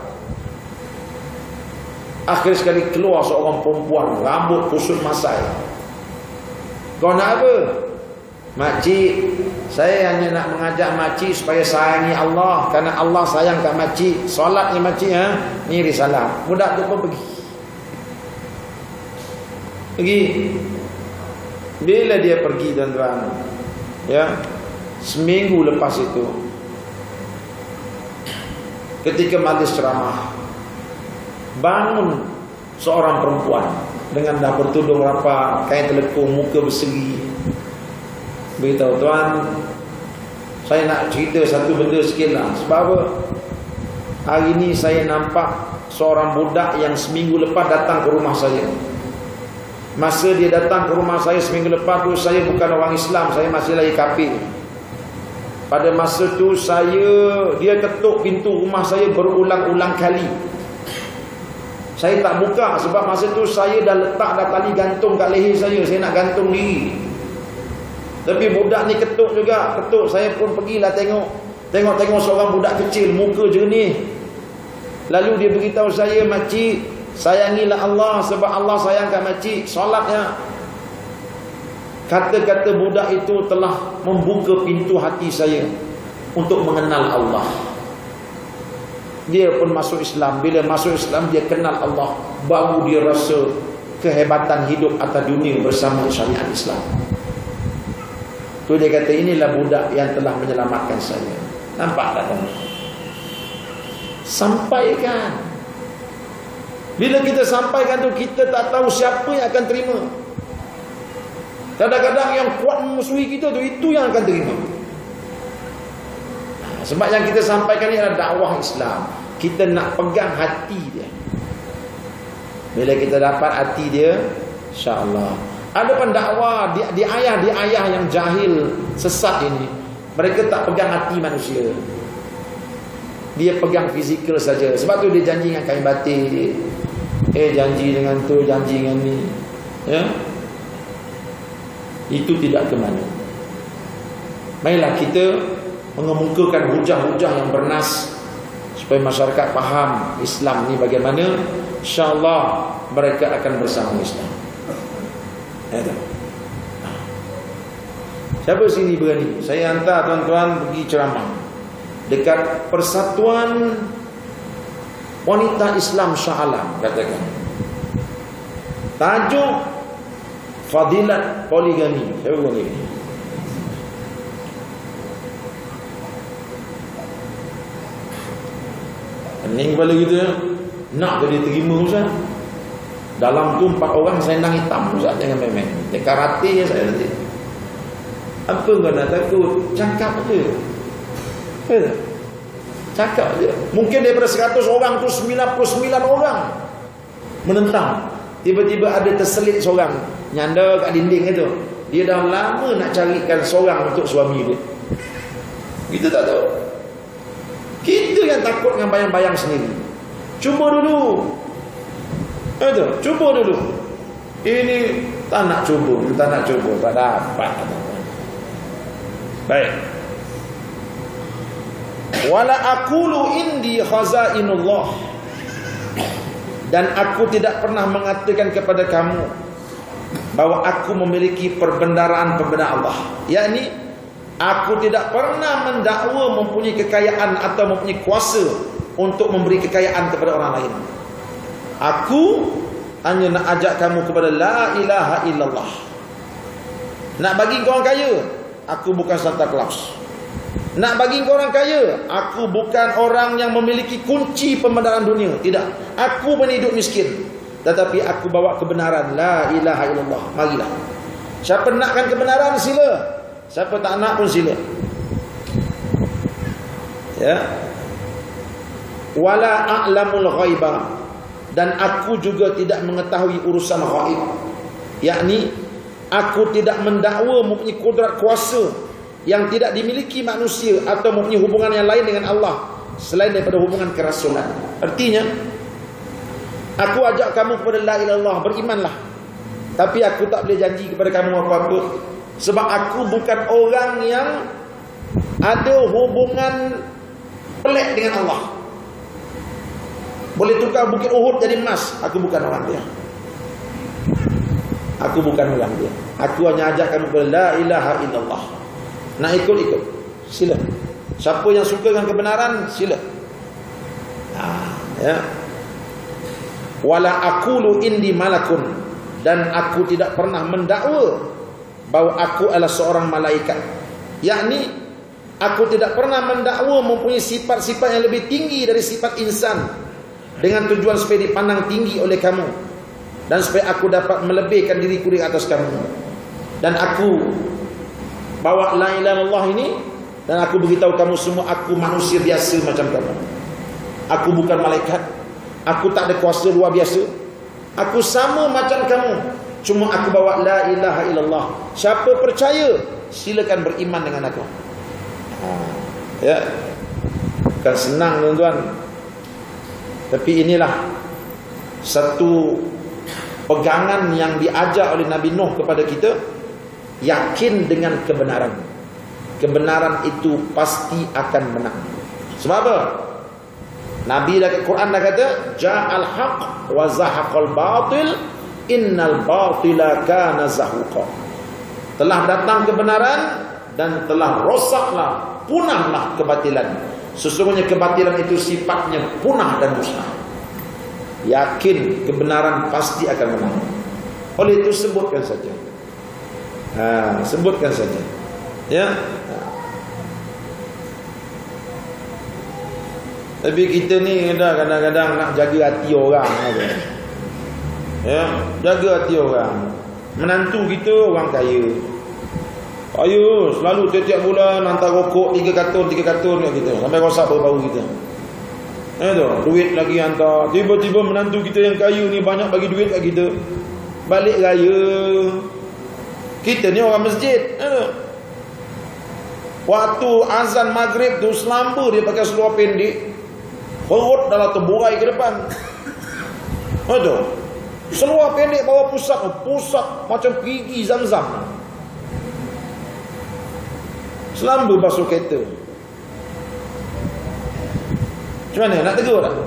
Akhir sekali keluar seorang perempuan, rambut kusut masai. Kau nak apa? Makcik, saya hanya nak mengajak makcik supaya sayangi Allah, kerana Allah sayang kat makcik. Solat ni makcik, ha? Ni risalah. Budak tu pun pergi. Pergi. Bila dia pergi tuan-tuan, ya, seminggu lepas itu, ketika majlis ceramah, bangun seorang perempuan dengan dah bertudung rapat, kain telekung, muka berseri. Beritahu, tuan, saya nak cerita satu benda sikit lah. Sebab apa? Hari ni saya nampak seorang budak yang seminggu lepas datang ke rumah saya. Masa dia datang ke rumah saya seminggu lepas tu, saya bukan orang Islam, saya masih lagi kafir. Pada masa tu saya, dia ketuk pintu rumah saya berulang-ulang kali. Saya tak buka sebab masa tu saya dah letak dah tali gantung kat leher saya. Saya nak gantung diri. Tapi budak ni ketuk juga, ketuk. Saya pun pergilah tengok. Tengok-tengok seorang budak kecil, muka jernih. Lalu dia beritahu saya, "Makcik, sayangilah Allah sebab Allah sayangkan makcik, solatnya." Kata-kata budak itu telah membuka pintu hati saya untuk mengenal Allah. Dia pun masuk Islam. Bila masuk Islam, dia kenal Allah. Baru dia rasa kehebatan hidup atas dunia bersama syariat Islam. Tu dia kata, inilah budak yang telah menyelamatkan saya. Nampak tak tuan? Sampaikan. Bila kita sampaikan tu, kita tak tahu siapa yang akan terima. Kadang-kadang yang kuat memusuhi kita tu, itu yang akan terima. Sebab yang kita sampaikan ni adalah dakwah Islam. Kita nak pegang hati dia. Bila kita dapat hati dia, insya-Allah. Ada pendakwah di, di ayah di ayah yang jahil sesat ini, mereka tak pegang hati manusia. Dia pegang fizikal saja. Sebab tu dia janji dengan kain batik. Eh janji dengan tu, janji dengan ni. Ya. Itu tidak ke mana. Marilah kita mengemukakan hujah-hujah yang bernas supaya masyarakat faham Islam ni bagaimana. InsyaAllah mereka akan bersama Islam. Ya, siapa sini berani? Saya hantar tuan-tuan pergi ceramah dekat Persatuan Wanita Islam Shah Alam, katakan. Tajuk Fadilat Poligami. Saya ulang lagi. Pening kepala kita. Nak jadi terima Ustaz. Dalam tu empat orang selendang hitam Ustaz. Jangan main-main. Dia karate saya nanti. Apa kau nak takut? Cakap je. Ya. Cakap je. Mungkin daripada seratus orang tu sembilan puluh sembilan orang menentang. Tiba-tiba ada terselit seorang nyanda kat dinding itu. Dia dah lama nak carikan seorang untuk suami dia. Kita tak tahu. Kita yang takut dengan bayang-bayang sendiri. Cuba dulu. Itu, cuba dulu. Ini tak nak cuba, tak nak cuba, tak dapat. Baik. Wala aqulu indi khazainullah. Dan aku tidak pernah mengatakan kepada kamu bahawa aku memiliki perbendaharaan-perbendaharaan Allah. Yakni aku tidak pernah mendakwa mempunyai kekayaan atau mempunyai kuasa untuk memberi kekayaan kepada orang lain. Aku hanya nak ajak kamu kepada la ilaha illallah. Nak bagi kau orang kaya, aku bukan Santa Claus. Nak bagi kau orang kaya, aku bukan orang yang memiliki kunci pembenaran dunia. Tidak. Aku pun hidup miskin, tetapi aku bawa kebenaran. La ilaha illallah. Marilah. Siapa nakkan kebenaran, sila. Siapa tak nak pun sila. Ya. Wala a'lamul ghaibah. Dan aku juga tidak mengetahui urusan ghaib. Yakni aku tidak mendakwa mempunyai kudrat kuasa yang tidak dimiliki manusia atau mempunyai hubungan yang lain dengan Allah selain daripada hubungan kerasulan. Artinya, aku ajak kamu kepada la ilaha illallah, berimanlah. Tapi aku tak boleh janji kepada kamu apa-apa. Sebab aku bukan orang yang ada hubungan pelik dengan Allah. Boleh tukar bukit Uhud jadi emas. Aku bukan orang dia. Aku bukan orang dia. Aku hanya ajak kamu kepada la ilaha illallah. Nak ikut-ikut, sila. Siapa yang suka dengan kebenaran, sila. Nah, ya. Wala aqulu indi malakun. Dan aku tidak pernah mendakwa bahawa aku adalah seorang malaikat. Yakni aku tidak pernah mendakwa mempunyai sifat-sifat yang lebih tinggi dari sifat insan, dengan tujuan supaya dipandang tinggi oleh kamu dan supaya aku dapat melebihkan diriku di atas kamu. Dan aku bawa la ilaha illallah ini, dan aku beritahu kamu semua, aku manusia biasa macam kamu. Aku bukan malaikat. Aku tak ada kuasa luar biasa. Aku sama macam kamu. Cuma aku bawa la ilaha illallah. Siapa percaya, silakan beriman dengan aku. Ha, ya. Bukan senang tuan-tuan. Tapi inilah satu pegangan yang diajar oleh Nabi Nuh kepada kita. Yakin dengan kebenaran. Kebenaran itu pasti akan menang. Sebab apa? Nabi dalam Quran dah kata, ja'al haq wa zahaqal batil innal batila kana zahuqa. Telah datang kebenaran dan telah rosaklah, punahlah kebatilan. Sesungguhnya kebatilan itu sifatnya punah dan musnah. Yakin kebenaran pasti akan menang. Oleh itu sebutkan saja. Ha, sebutkan saja. Ya. Tapi kita ni kadang-kadang nak jaga hati orang aja. Ya, jaga hati orang. Menantu kita orang kaya. Ayo, selalu tiap-tiap bulan hantar rokok tiga karton, tiga karton kat kita. Sampai rosak bau-bau kita. Ya tu, duit lagi hantar. Tiba-tiba menantu kita yang kaya ni banyak bagi duit kat kita. Balik raya. Kita ni orang masjid. Ya. Waktu azan maghrib tu selamba dia pakai seluar pendek. Perut dalam terburai ke depan. Aduh. Seluar pendek bawa pusat, pusat macam perigi Zam-Zam. Selamba basuh kereta. Macam mana? Nak tegur tak?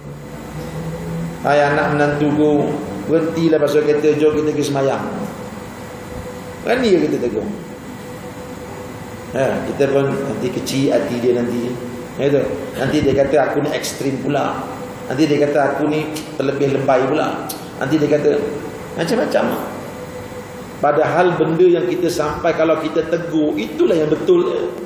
Hai anak menantuku, berhentilah basuh kereta, jom kita pergi semayang. Berani kita tegur. Ha, kita pun nanti kecil hati dia nanti. Itu. Nanti dia kata aku ni ekstrim pula. Nanti dia kata aku ni terlebih lebay pula. Nanti dia kata macam-macam. Padahal benda yang kita sampai kalau kita tegur, itulah yang betul.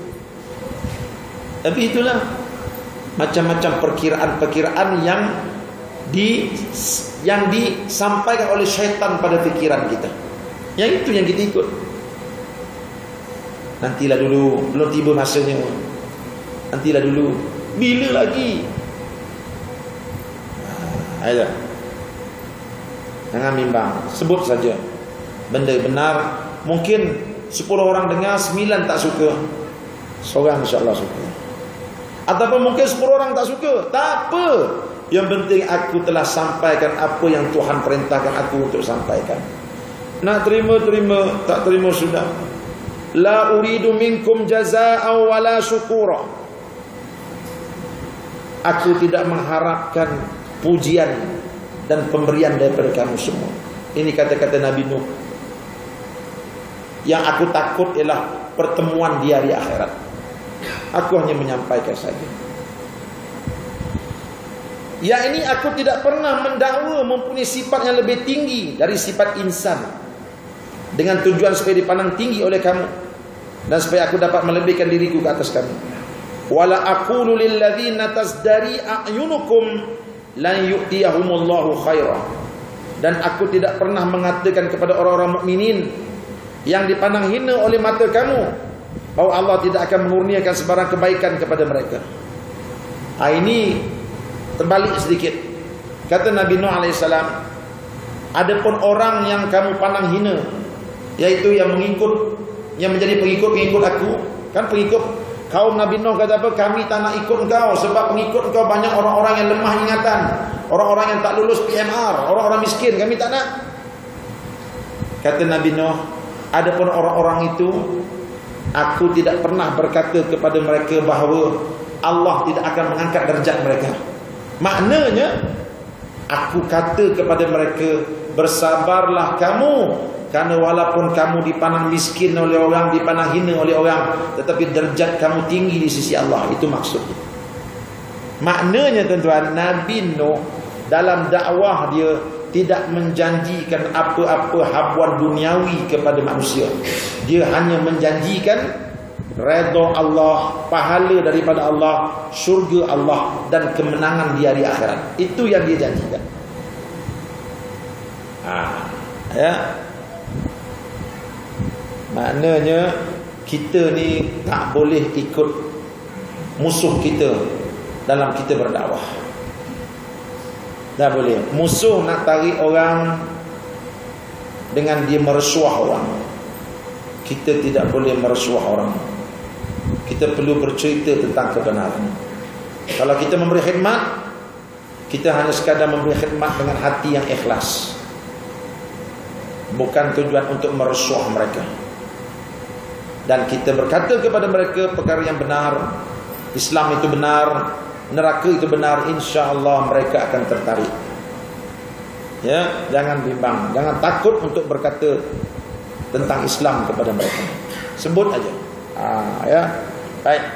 Tapi itulah macam-macam perkiraan-perkiraan yang di yang disampaikan oleh syaitan pada fikiran kita. Yang itu yang kita ikut. Nantilah dulu, belum tiba masanya. Nantilah dulu. Bila lagi? Ayolah. Jangan bimbang. Sebut saja. Benda benar. Mungkin sepuluh orang dengar, sembilan tak suka. Seorang insya-Allah suka. Ataupun mungkin sepuluh orang tak suka. Tak apa. Yang penting aku telah sampaikan apa yang Tuhan perintahkan aku untuk sampaikan. Nak terima, terima. Tak terima, sudah. La uridu minkum jazaa'an wala syukura. Aku tidak mengharapkan pujian dan pemberian daripada kamu semua. Ini kata-kata Nabi Nuh. Yang aku takut ialah pertemuan di hari akhirat. Aku hanya menyampaikan saja. Ya, ini aku tidak pernah mendakwa mempunyai sifat yang lebih tinggi dari sifat insan, dengan tujuan supaya dipandang tinggi oleh kamu dan supaya aku dapat melebihkan diriku ke atas kamu. Wala aqulu lil ladzina tasdari a'yunukum lan yu'tiyahumullahu khaira. Dan aku tidak pernah mengatakan kepada orang-orang mukminin yang dipandang hina oleh mata kamu bahawa Allah tidak akan mengurniakan sebarang kebaikan kepada mereka. Ha, ini terbalik sedikit. Kata Nabi Nuh alaihissalam, adapun orang yang kamu pandang hina, yaitu yang mengikut, yang menjadi pengikut-pengikut aku, kan pengikut kaum Nabi Nuh kata apa? Kami tak nak ikut engkau sebab pengikut engkau banyak orang-orang yang lemah ingatan, orang-orang yang tak lulus P M R, orang-orang miskin, kami tak nak. Kata Nabi Nuh, adapun orang-orang itu, aku tidak pernah berkata kepada mereka bahawa Allah tidak akan mengangkat derajat mereka. Maknanya, aku kata kepada mereka, bersabarlah kamu, kerana walaupun kamu dipandang miskin oleh orang, dipandang hina oleh orang, tetapi derajat kamu tinggi di sisi Allah. Itu maksudnya. Maknanya tuan-tuan, Nabi Nuh dalam dakwah dia tidak menjanjikan apa-apa habuan duniawi kepada manusia. Dia hanya menjanjikan redha Allah, pahala daripada Allah, syurga Allah dan kemenangan di hari akhirat. Itu yang dia janjikan. Ah, ya. Maknanya kita ni tak boleh ikut musuh kita dalam kita berdakwah. Tak boleh. Musuh nak tarik orang dengan dia meresuah orang. Kita tidak boleh meresuah orang. kita perlu bercerita tentang kebenaran. Kalau kita memberi khidmat, kita hanya sekadar memberi khidmat dengan hati yang ikhlas, bukan tujuan untuk merusuh mereka. Dan kita berkata kepada mereka perkara yang benar, Islam itu benar, neraka itu benar, insya-Allah mereka akan tertarik. Ya, jangan bimbang, jangan takut untuk berkata tentang Islam kepada mereka. Sebut aja. Ah, ya. Baik.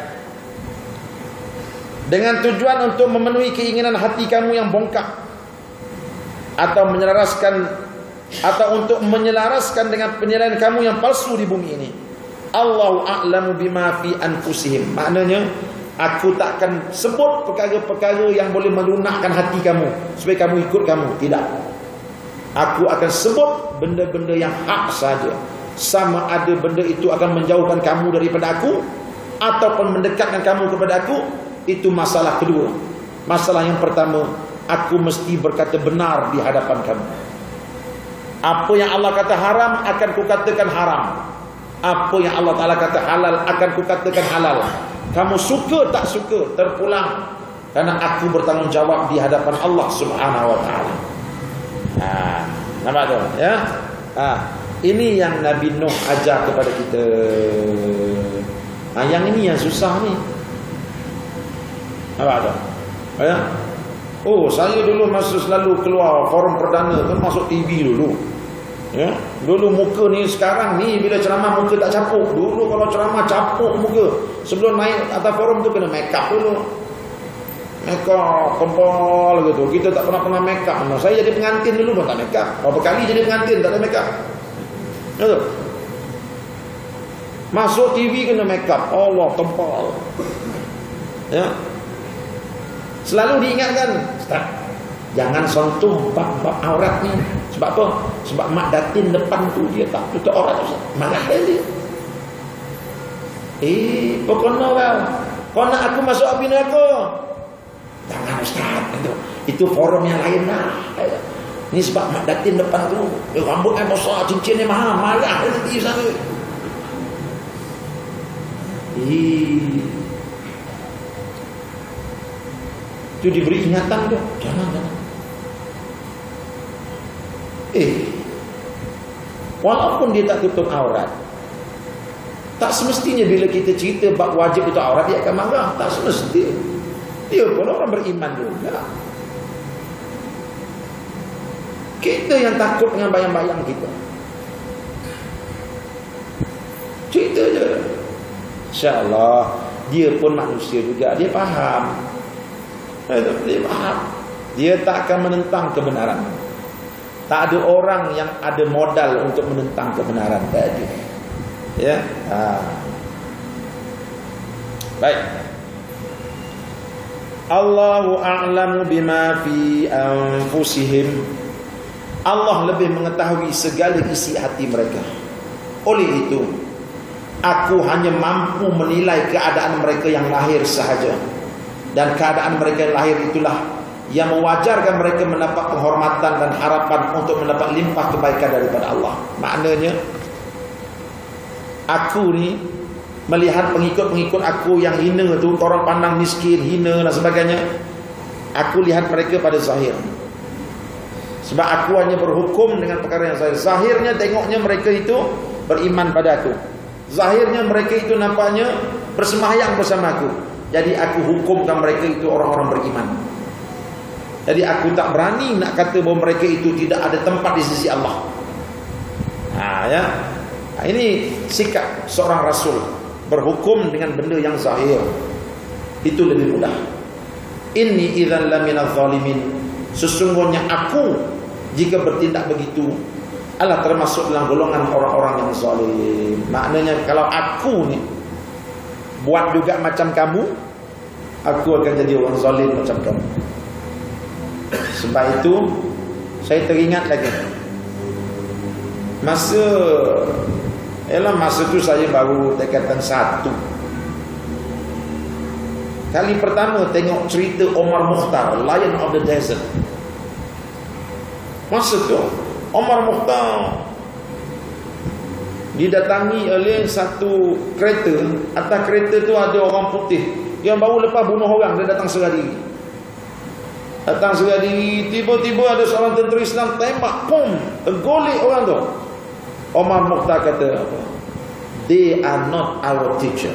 Dengan tujuan untuk memenuhi keinginan hati kamu yang bongkak, atau menyelaraskan atau untuk menyelaraskan dengan penilaian kamu yang palsu di bumi ini. Allahu a'lamu bima fi anfusihim. Maknanya, aku takkan sebut perkara-perkara yang boleh melunakkan hati kamu supaya kamu ikut kamu. Tidak. Aku akan sebut benda-benda yang hak saja. Sama ada benda itu akan menjauhkan kamu daripada aku ataupun mendekatkan kamu kepada aku. Itu masalah kedua. Masalah yang pertama, aku mesti berkata benar di hadapan kamu. Apa yang Allah kata haram, akan kukatakan haram. Apa yang Allah Ta'ala kata halal, akan kukatakan halal. Kamu suka tak suka, terpulang. Karena aku bertanggungjawab di hadapan Allah Subhanahu Wa Ta'ala. Ha, nampak tu? Ya? Ha, ini yang Nabi Nuh ajar kepada kita. Ha, yang ini yang susah ni. Nampak tu? Ya? Oh, saya dulu masa selalu keluar forum perdana kan, masuk T V dulu. Ya, dulu muka ni, sekarang ni bila ceramah muka tak capuk. Dulu kalau ceramah capuk muka. Sebelum naik atas forum tu kena make up dulu. Make up kempal gitu. Kita tak pernah-pernah make up. Nah, saya jadi pengantin dulu pun tak make up. Berapa kali jadi pengantin tak ada make up. Gitu. Masuk T V kena make up. Allah, tempal. Ya. Selalu diingatkan, Ustaz, jangan sentuh bab-bab aurat ni. Sebab apa? Sebab mak datin depan tu dia tak tutup aurat. Marah dia. Eh, pokoknya kau. Kau nak aku masuk api neraka? Jangan Ustaz. Itu, itu forum yang lain lah. Ni sebab mak datin depan tu. Eh, rambutnya besar, cincinnya mahal. Marah dia nanti sana. Eh. Itu diberi ingatan tu. Jangan, jangan. Eh, walaupun dia tak tutup aurat, tak semestinya bila kita cerita bab wajib tutup aurat dia akan marah. Tak semesti. Dia pun orang beriman juga. Kita yang takut dengan bayang-bayang kita. Cerita je. InsyaAllah dia pun manusia juga. Dia faham. Dia faham. Dia tak akan menentang kebenaran. Tak ada orang yang ada modal untuk menentang kebenaran. Tak ada. Ya. Ha. Baik. Allahu a'lamu bima fi anfusihim. Allah lebih mengetahui segala isi hati mereka. Oleh itu, aku hanya mampu menilai keadaan mereka yang lahir sahaja. Dan keadaan mereka yang lahir itulah yang mewajarkan mereka mendapat penghormatan dan harapan untuk mendapat limpah kebaikan daripada Allah. Maknanya, aku ni melihat pengikut-pengikut aku yang hina tu, orang pandang miskin, hina dan sebagainya, aku lihat mereka pada zahir. Sebab aku hanya berhukum dengan perkara yang zahir. Zahirnya tengoknya mereka itu beriman pada aku. Zahirnya mereka itu nampaknya bersembahyang bersama aku. Jadi aku hukumkan mereka itu orang-orang beriman. Jadi aku tak berani nak kata bahawa mereka itu tidak ada tempat di sisi Allah. Ha, ya. Ha, ini sikap seorang Rasul, berhukum dengan benda yang zahir. Itu lebih mudah. Inni idzan laminadz zalimin. Sesungguhnya aku jika bertindak begitu adalah termasuk dalam golongan orang-orang yang zalim. Maknanya kalau aku ni buat juga macam kamu, aku akan jadi orang zalim macam kamu. Sebab itu saya teringat lagi masa ialah masa tu saya baru tingkatan satu. Kali pertama tengok cerita Omar Mukhtar, Lion of the Desert. Masa tu Omar Mukhtar didatangi oleh satu kereta. Atas kereta tu ada orang putih yang baru lepas bunuh orang. Dia datang serah diri. Datang serah diri. Tiba-tiba ada seorang tentera Islam tembak, pum, tergolek orang tu. Omar Mukhtar kata apa? They are not our teacher.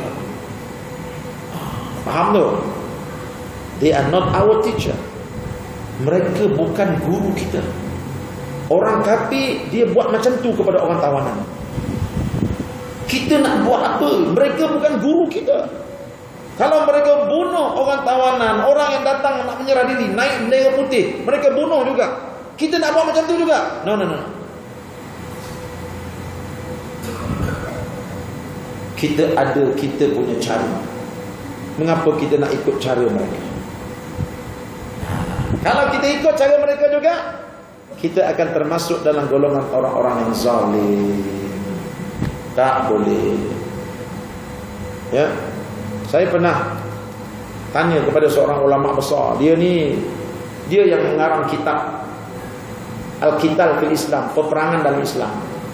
Faham tu? They are not our teacher. Mereka bukan guru kita. Orang kafir dia buat macam tu kepada orang tawanan. Kita nak buat apa? Mereka bukan guru kita. Kalau mereka bunuh orang tawanan, orang yang datang nak menyerah diri, naik bendera putih, mereka bunuh juga. Kita nak buat macam tu juga? No, no, no. Kita ada kita punya cara. Mengapa kita nak ikut cara mereka? Kalau kita ikut cara mereka juga, kita akan termasuk dalam golongan orang-orang yang zalim. Tak boleh. Ya, saya pernah tanya kepada seorang ulama besar. Dia ni, dia yang mengarang kitab Al-Qital fil Islam, peperangan dalam Islam.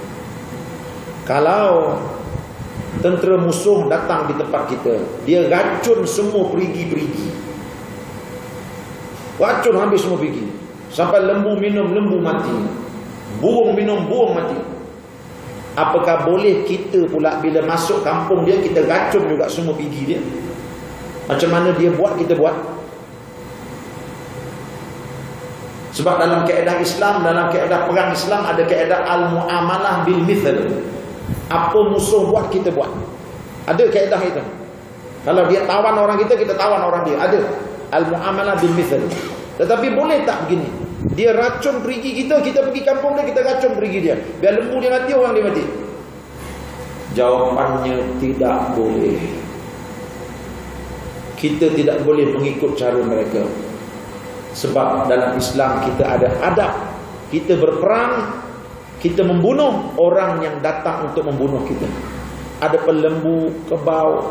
Kalau tentera musuh datang di tempat kita, dia racun semua perigi-perigi. Racun habis semua pergi. Sampai lembu minum, lembu mati. Burung minum, burung mati. Apakah boleh kita pula bila masuk kampung dia, kita racun juga semua pergi dia? Macam mana dia buat, kita buat? Sebab dalam kaedah Islam, dalam kaedah perang Islam, ada kaedah al-mu'amalah bil mithl. Apa musuh buat, kita buat. Ada kaedah itu. Kalau dia tawan orang kita, kita tawan orang dia. Ada al-mu'amalah bil mithl. Tetapi boleh tak begini? Dia racun perigi kita, kita pergi kampung dia, kita racun perigi dia. Biar lembu dia mati, orang dia mati. Jawapannya tidak boleh. Kita tidak boleh mengikut cara mereka. Sebab dalam Islam kita ada adab. Kita berperang, kita membunuh orang yang datang untuk membunuh kita. Ada pelembu, kebau,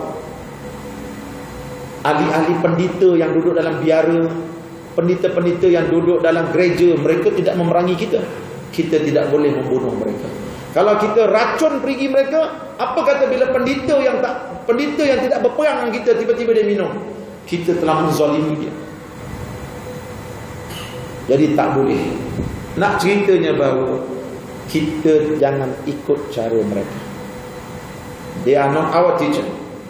ahli-ahli pendeta yang duduk dalam biara, pendeta-pendeta yang duduk dalam gereja, mereka tidak memerangi kita. Kita tidak boleh membunuh mereka. Kalau kita racun perigi mereka, apa kata bila pendeta yang tak pendeta yang tidak berperang dengan kita tiba-tiba dia minum? Kita telah menzalimi dia. Jadi tak boleh. Nak ceritanya bahawa kita jangan ikut cara mereka. They are not our teacher.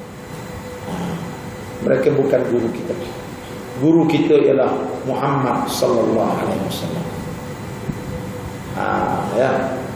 Mereka bukan guru kita. Guru kita ialah Muhammad sallallahu alaihi wasallam. Ah, ya.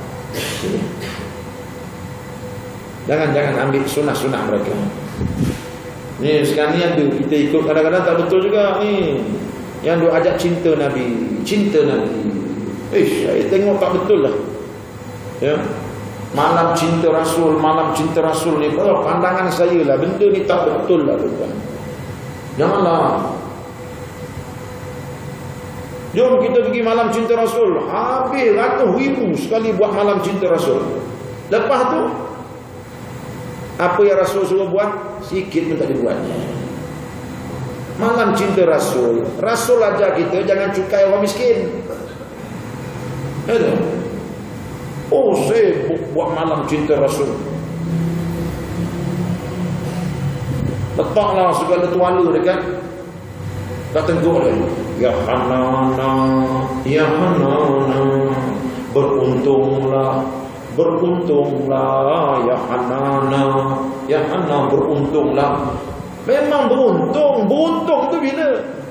Jangan-jangan ambil sunah-sunah mereka. Ni sekarang ni ada kita ikut, kadang-kadang tak betul juga ni. Yang duk ajak cinta Nabi, cinta Nabi. Eh, saya tengok tak betul lah. Ya. Malam cinta Rasul, malam cinta Rasul ni, kalau pandangan saya lah, benda ni tak betul lah, tuan. Janganlah. Jom kita pergi malam cinta Rasul. Habis ratus ribu sekali buat malam cinta Rasul. Lepas tu, apa yang Rasul suruh buat, sikit pun tak dibuat. Malam cinta Rasul, Rasul ajar kita jangan cukai orang miskin. Itu. Oh, saya buat malam cinta Rasul. Letaklah segala tuala dekat tak tengguk dia. Ya Hanana, Ya Hanana, beruntunglah, beruntunglah, Ya Hanana, Ya Hanana, beruntunglah. Memang beruntung. Beruntung tu bila?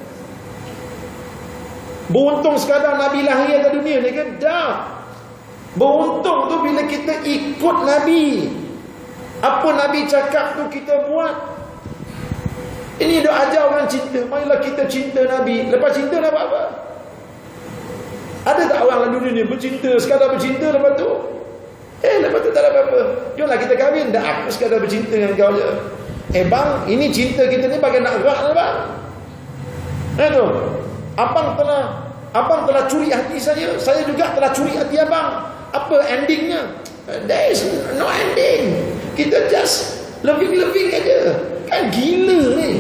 Beruntung sekadar Nabi lahir ke dunia ni kan? Dah. Beruntung tu bila kita ikut Nabi. Apa Nabi cakap tu kita buat. Ini dah ajar orang cinta. Marilah kita cinta Nabi. Lepas cinta nak buat apa? Ada tak orang dalam dunia ni bercinta, sekadar bercinta lepas tu? Eh, lepas tu tak ada apa-apa. Jomlah kita kahwin. Dah aku sekadar bercinta dengan kau je. Eh bang, ini cinta kita ni bagai nak gerak lah bang. Eh tu, abang telah abang telah curi hati saya. Saya juga telah curi hati abang. Apa endingnya? There is no ending. Kita just loving-loving aja. Kan gila ni.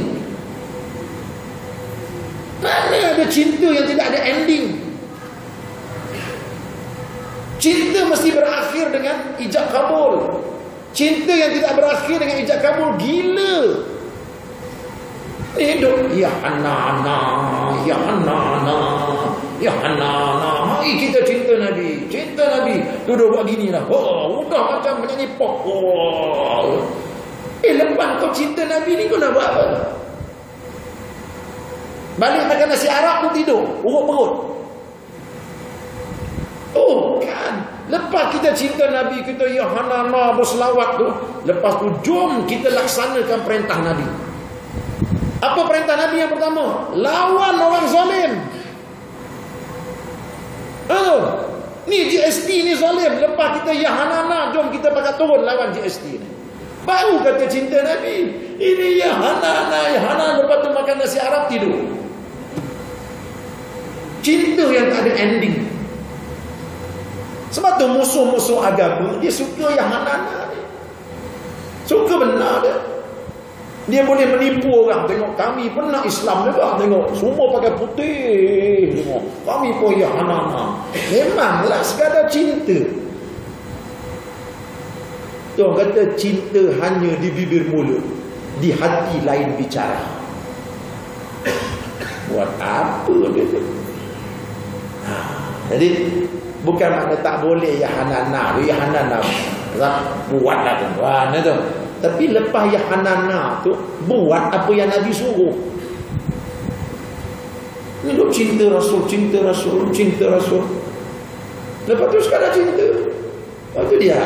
Mana ada cinta yang tidak ada ending? Cinta mesti berakhir dengan ijab kabul. Cinta yang tidak berakhir dengan ijab kabul, gila. Hidup ya Hanana, ya Hanana, ya Hanana. Mari kita cinta Nabi, cinta Nabi. Duduk buat gini lah. Oh, udah macam menyanyi pop. Oh. Eh, lepas kau cinta Nabi ni kau nak buat apa? Balik makan nasi Arab pun tidur, urut perut. Oh kan, lepas kita cinta Nabi, kita ya Hanana berselawat tu, lepas tu jom kita laksanakan perintah Nabi. Apa perintah Nabi yang pertama? Lawan orang zalim. Oh, ni G S T ni zalim. Lepas kita ya Hanana, jom kita pakai turun lawan G S T ni. Baru kata cinta Nabi. Ini ya Hanana, ya Hanana. Lepas tu makan nasi Arab tidur. Cinta yang tak ada ending. Sebab tu musuh-musuh agama dia suka yang Hanana ni. Suka benar dia. Dia boleh menipu orang. Tengok kami pernah Islam juga. Tengok semua pakai putih. Tengok kami pun yang Hanana. Memanglah sekadar cinta. Tu kata cinta hanya di bibir mulut, di hati lain bicara. Buat apa dia tu? Ha, jadi bukan makna tak boleh ya Hanana, ya Hanana buatlah tuan tu. Tapi lepas ya Hanana tu buat apa yang Nabi suruh. Ni duk cinta Rasul, cinta Rasul, cinta Rasul. Lepas tu sekadar cinta. Lepas tu dia.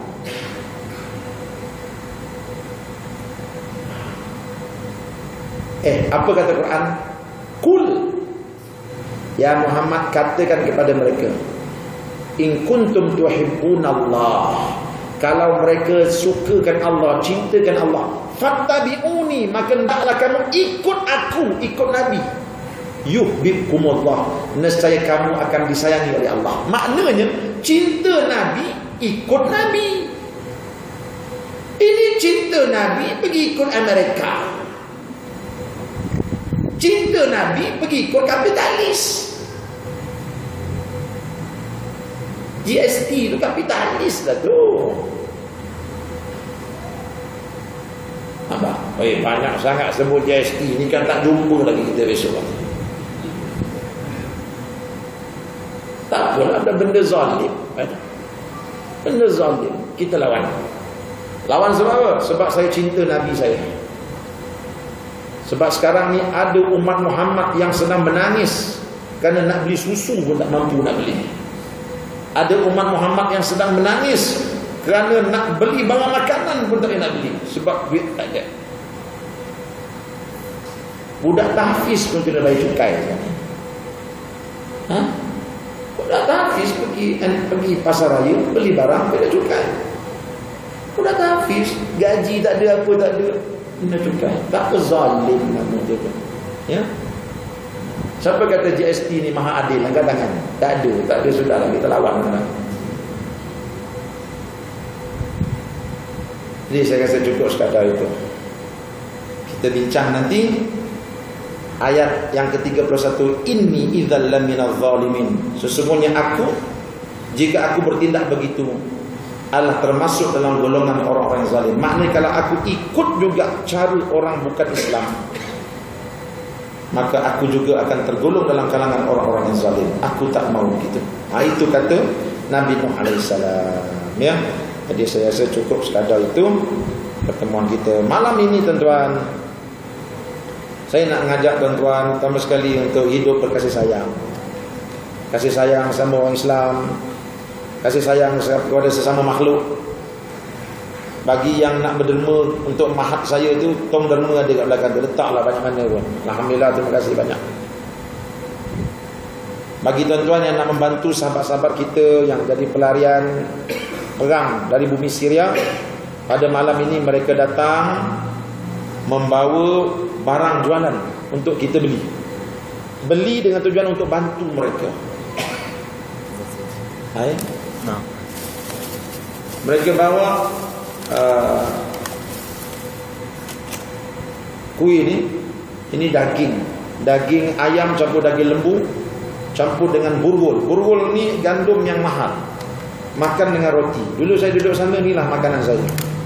Eh, apa kata Quran? Kul, ya Muhammad, katakan kepada mereka, in kuntum tuhibbunallah, kalau mereka sukakan Allah, cintakan Allah, fattabi'uni, maka hendaklah kamu ikut aku, ikut Nabi. Yuhibbukumullah, nescaya kamu akan disayangi oleh Allah. Maknanya cinta Nabi, ikut Nabi. Ini cinta Nabi pergi ikut Amerika, cinta Nabi pergi ikut kapitalis. G S T itu kapitalis lah tu. Apa? Eh, banyak sangat sebut G S T ni kan tak jumpa lagi kita besok. Tak apalah, ada benda zalim. Benda zalim kita lawan. Lawan sebab apa? Sebab saya cinta Nabi saya. Sebab sekarang ni ada umat Muhammad yang sedang menangis kerana nak beli susu pun tak mampu nak beli. Ada umat Muhammad yang sedang menangis kerana nak beli barang makanan pun tak nak beli sebab duit tak ada. Budak tahfiz pun kena bayar cukai. Ha? Budak tahfiz pergi pergi pasar raya beli barang kena cukai. Budak tahfiz gaji tak ada, apa tak ada, kena cukai. Tak kezalim nama dia pun. Ya? Siapa kata G S T ni maha adil? Angkat tangan. Tak ada, tak ada, sudah lah, kita lawan. Jadi saya rasa cukup sekadar itu. Kita bincang nanti ayat yang ke tiga puluh satu, inni idzal laminaz zalimin. Sesungguhnya aku, jika aku bertindak begitu, adalah termasuk dalam golongan orang-orang yang zalim. Maknanya kalau aku ikut juga cara orang bukan Islam, maka aku juga akan tergolong dalam kalangan orang-orang yang zalim. Aku tak mau begitu. Ha, itu kata Nabi Nuh alaihissalam. Ya. Jadi saya rasa cukup sekadar itu pertemuan kita malam ini, tuan-tuan. Saya nak mengajak tuan-tuan pertama sekali untuk hidup berkasih sayang. Kasih sayang sama orang Islam, kasih sayang kepada sesama makhluk. Bagi yang nak berderma untuk mahat saya tu, tong derma ada kat belakang tu, letaklah banyak mana pun. Alhamdulillah, terima kasih banyak. Bagi tuan-tuan yang nak membantu sahabat-sahabat kita yang jadi pelarian perang dari bumi Syria, pada malam ini mereka datang membawa barang jualan untuk kita beli. Beli dengan tujuan untuk bantu mereka. Hai? Nah. Mereka bawa uh, kuih ni. Ini daging. Daging ayam campur daging lembu, campur dengan burgul. Burgul ni gandum yang mahal. Makan dengan roti. Dulu saya duduk sana, inilah makanan saya.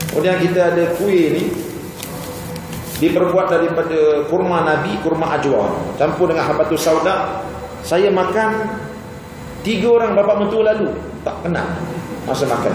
Kemudian kita ada kuih ni, diperbuat daripada kurma Nabi, kurma ajwa, campur dengan habatus sauda. Saya makan, tiga orang bapa mentua lalu tak kenal masa makan.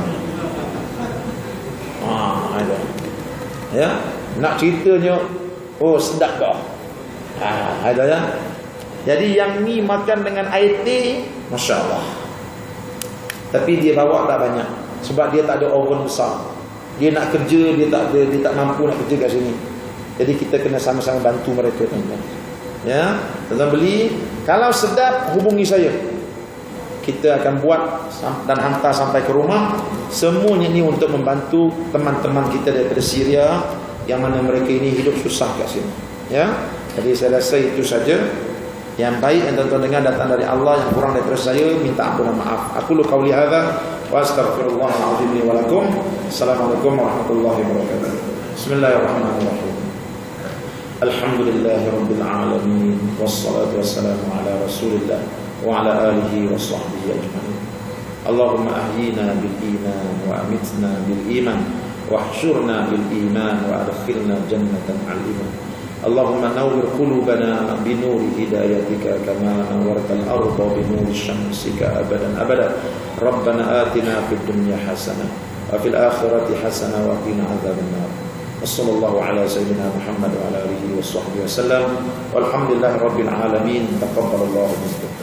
Ah, ada. Ya, nak ceritanya, oh sedap dah. Ah, ada ya. Jadi yang ni makan dengan air teh, masya-Allah. Tapi dia bawa tak banyak sebab dia tak ada oven besar. Dia nak kerja, dia tak ada, dia tak mampu nak kerja kat sini. Jadi kita kena sama-sama bantu mereka, tuan-tuan. Ya, tuan-tuan beli. Kalau sedap, hubungi saya. Kita akan buat dan hantar sampai ke rumah. Semuanya ini untuk membantu teman-teman kita daripada Syria yang mana mereka ini hidup susah kat sini. Ya, jadi saya rasa itu saja yang baik yang tuan-tuan dengar datang dari Allah, yang kurang daripada saya minta ampun dan maaf. Aku lu qauli hadza wa astaghfirullahal azim li wa lakum. Assalamualaikum warahmatullahi wabarakatuh. Bismillahirrahmanirrahim. Alhamdulillahi rabbil alamin wassalatu wassalamu ala Rasulillah wa ala alihi wa sahbihi ajma'in. Allahumma ahyina bil iman wa amitna bil iman wa ahsyurna bil iman wa adkhilna jannatan al iman. Allahumma nawwir qulubana bi nuri hidayatika kama nawwartal arda bi nuri syamsika abadan abada. Rabbana atina fid dunya hasanah wa fil akhirati hasanah wa qina adzaban nar. Wassallallahu ala sayyidina Muhammad wa ala alihi wa sahbihi wasallam. Walhamdulillahirabbil alamin. Taqabbalallahu minkum.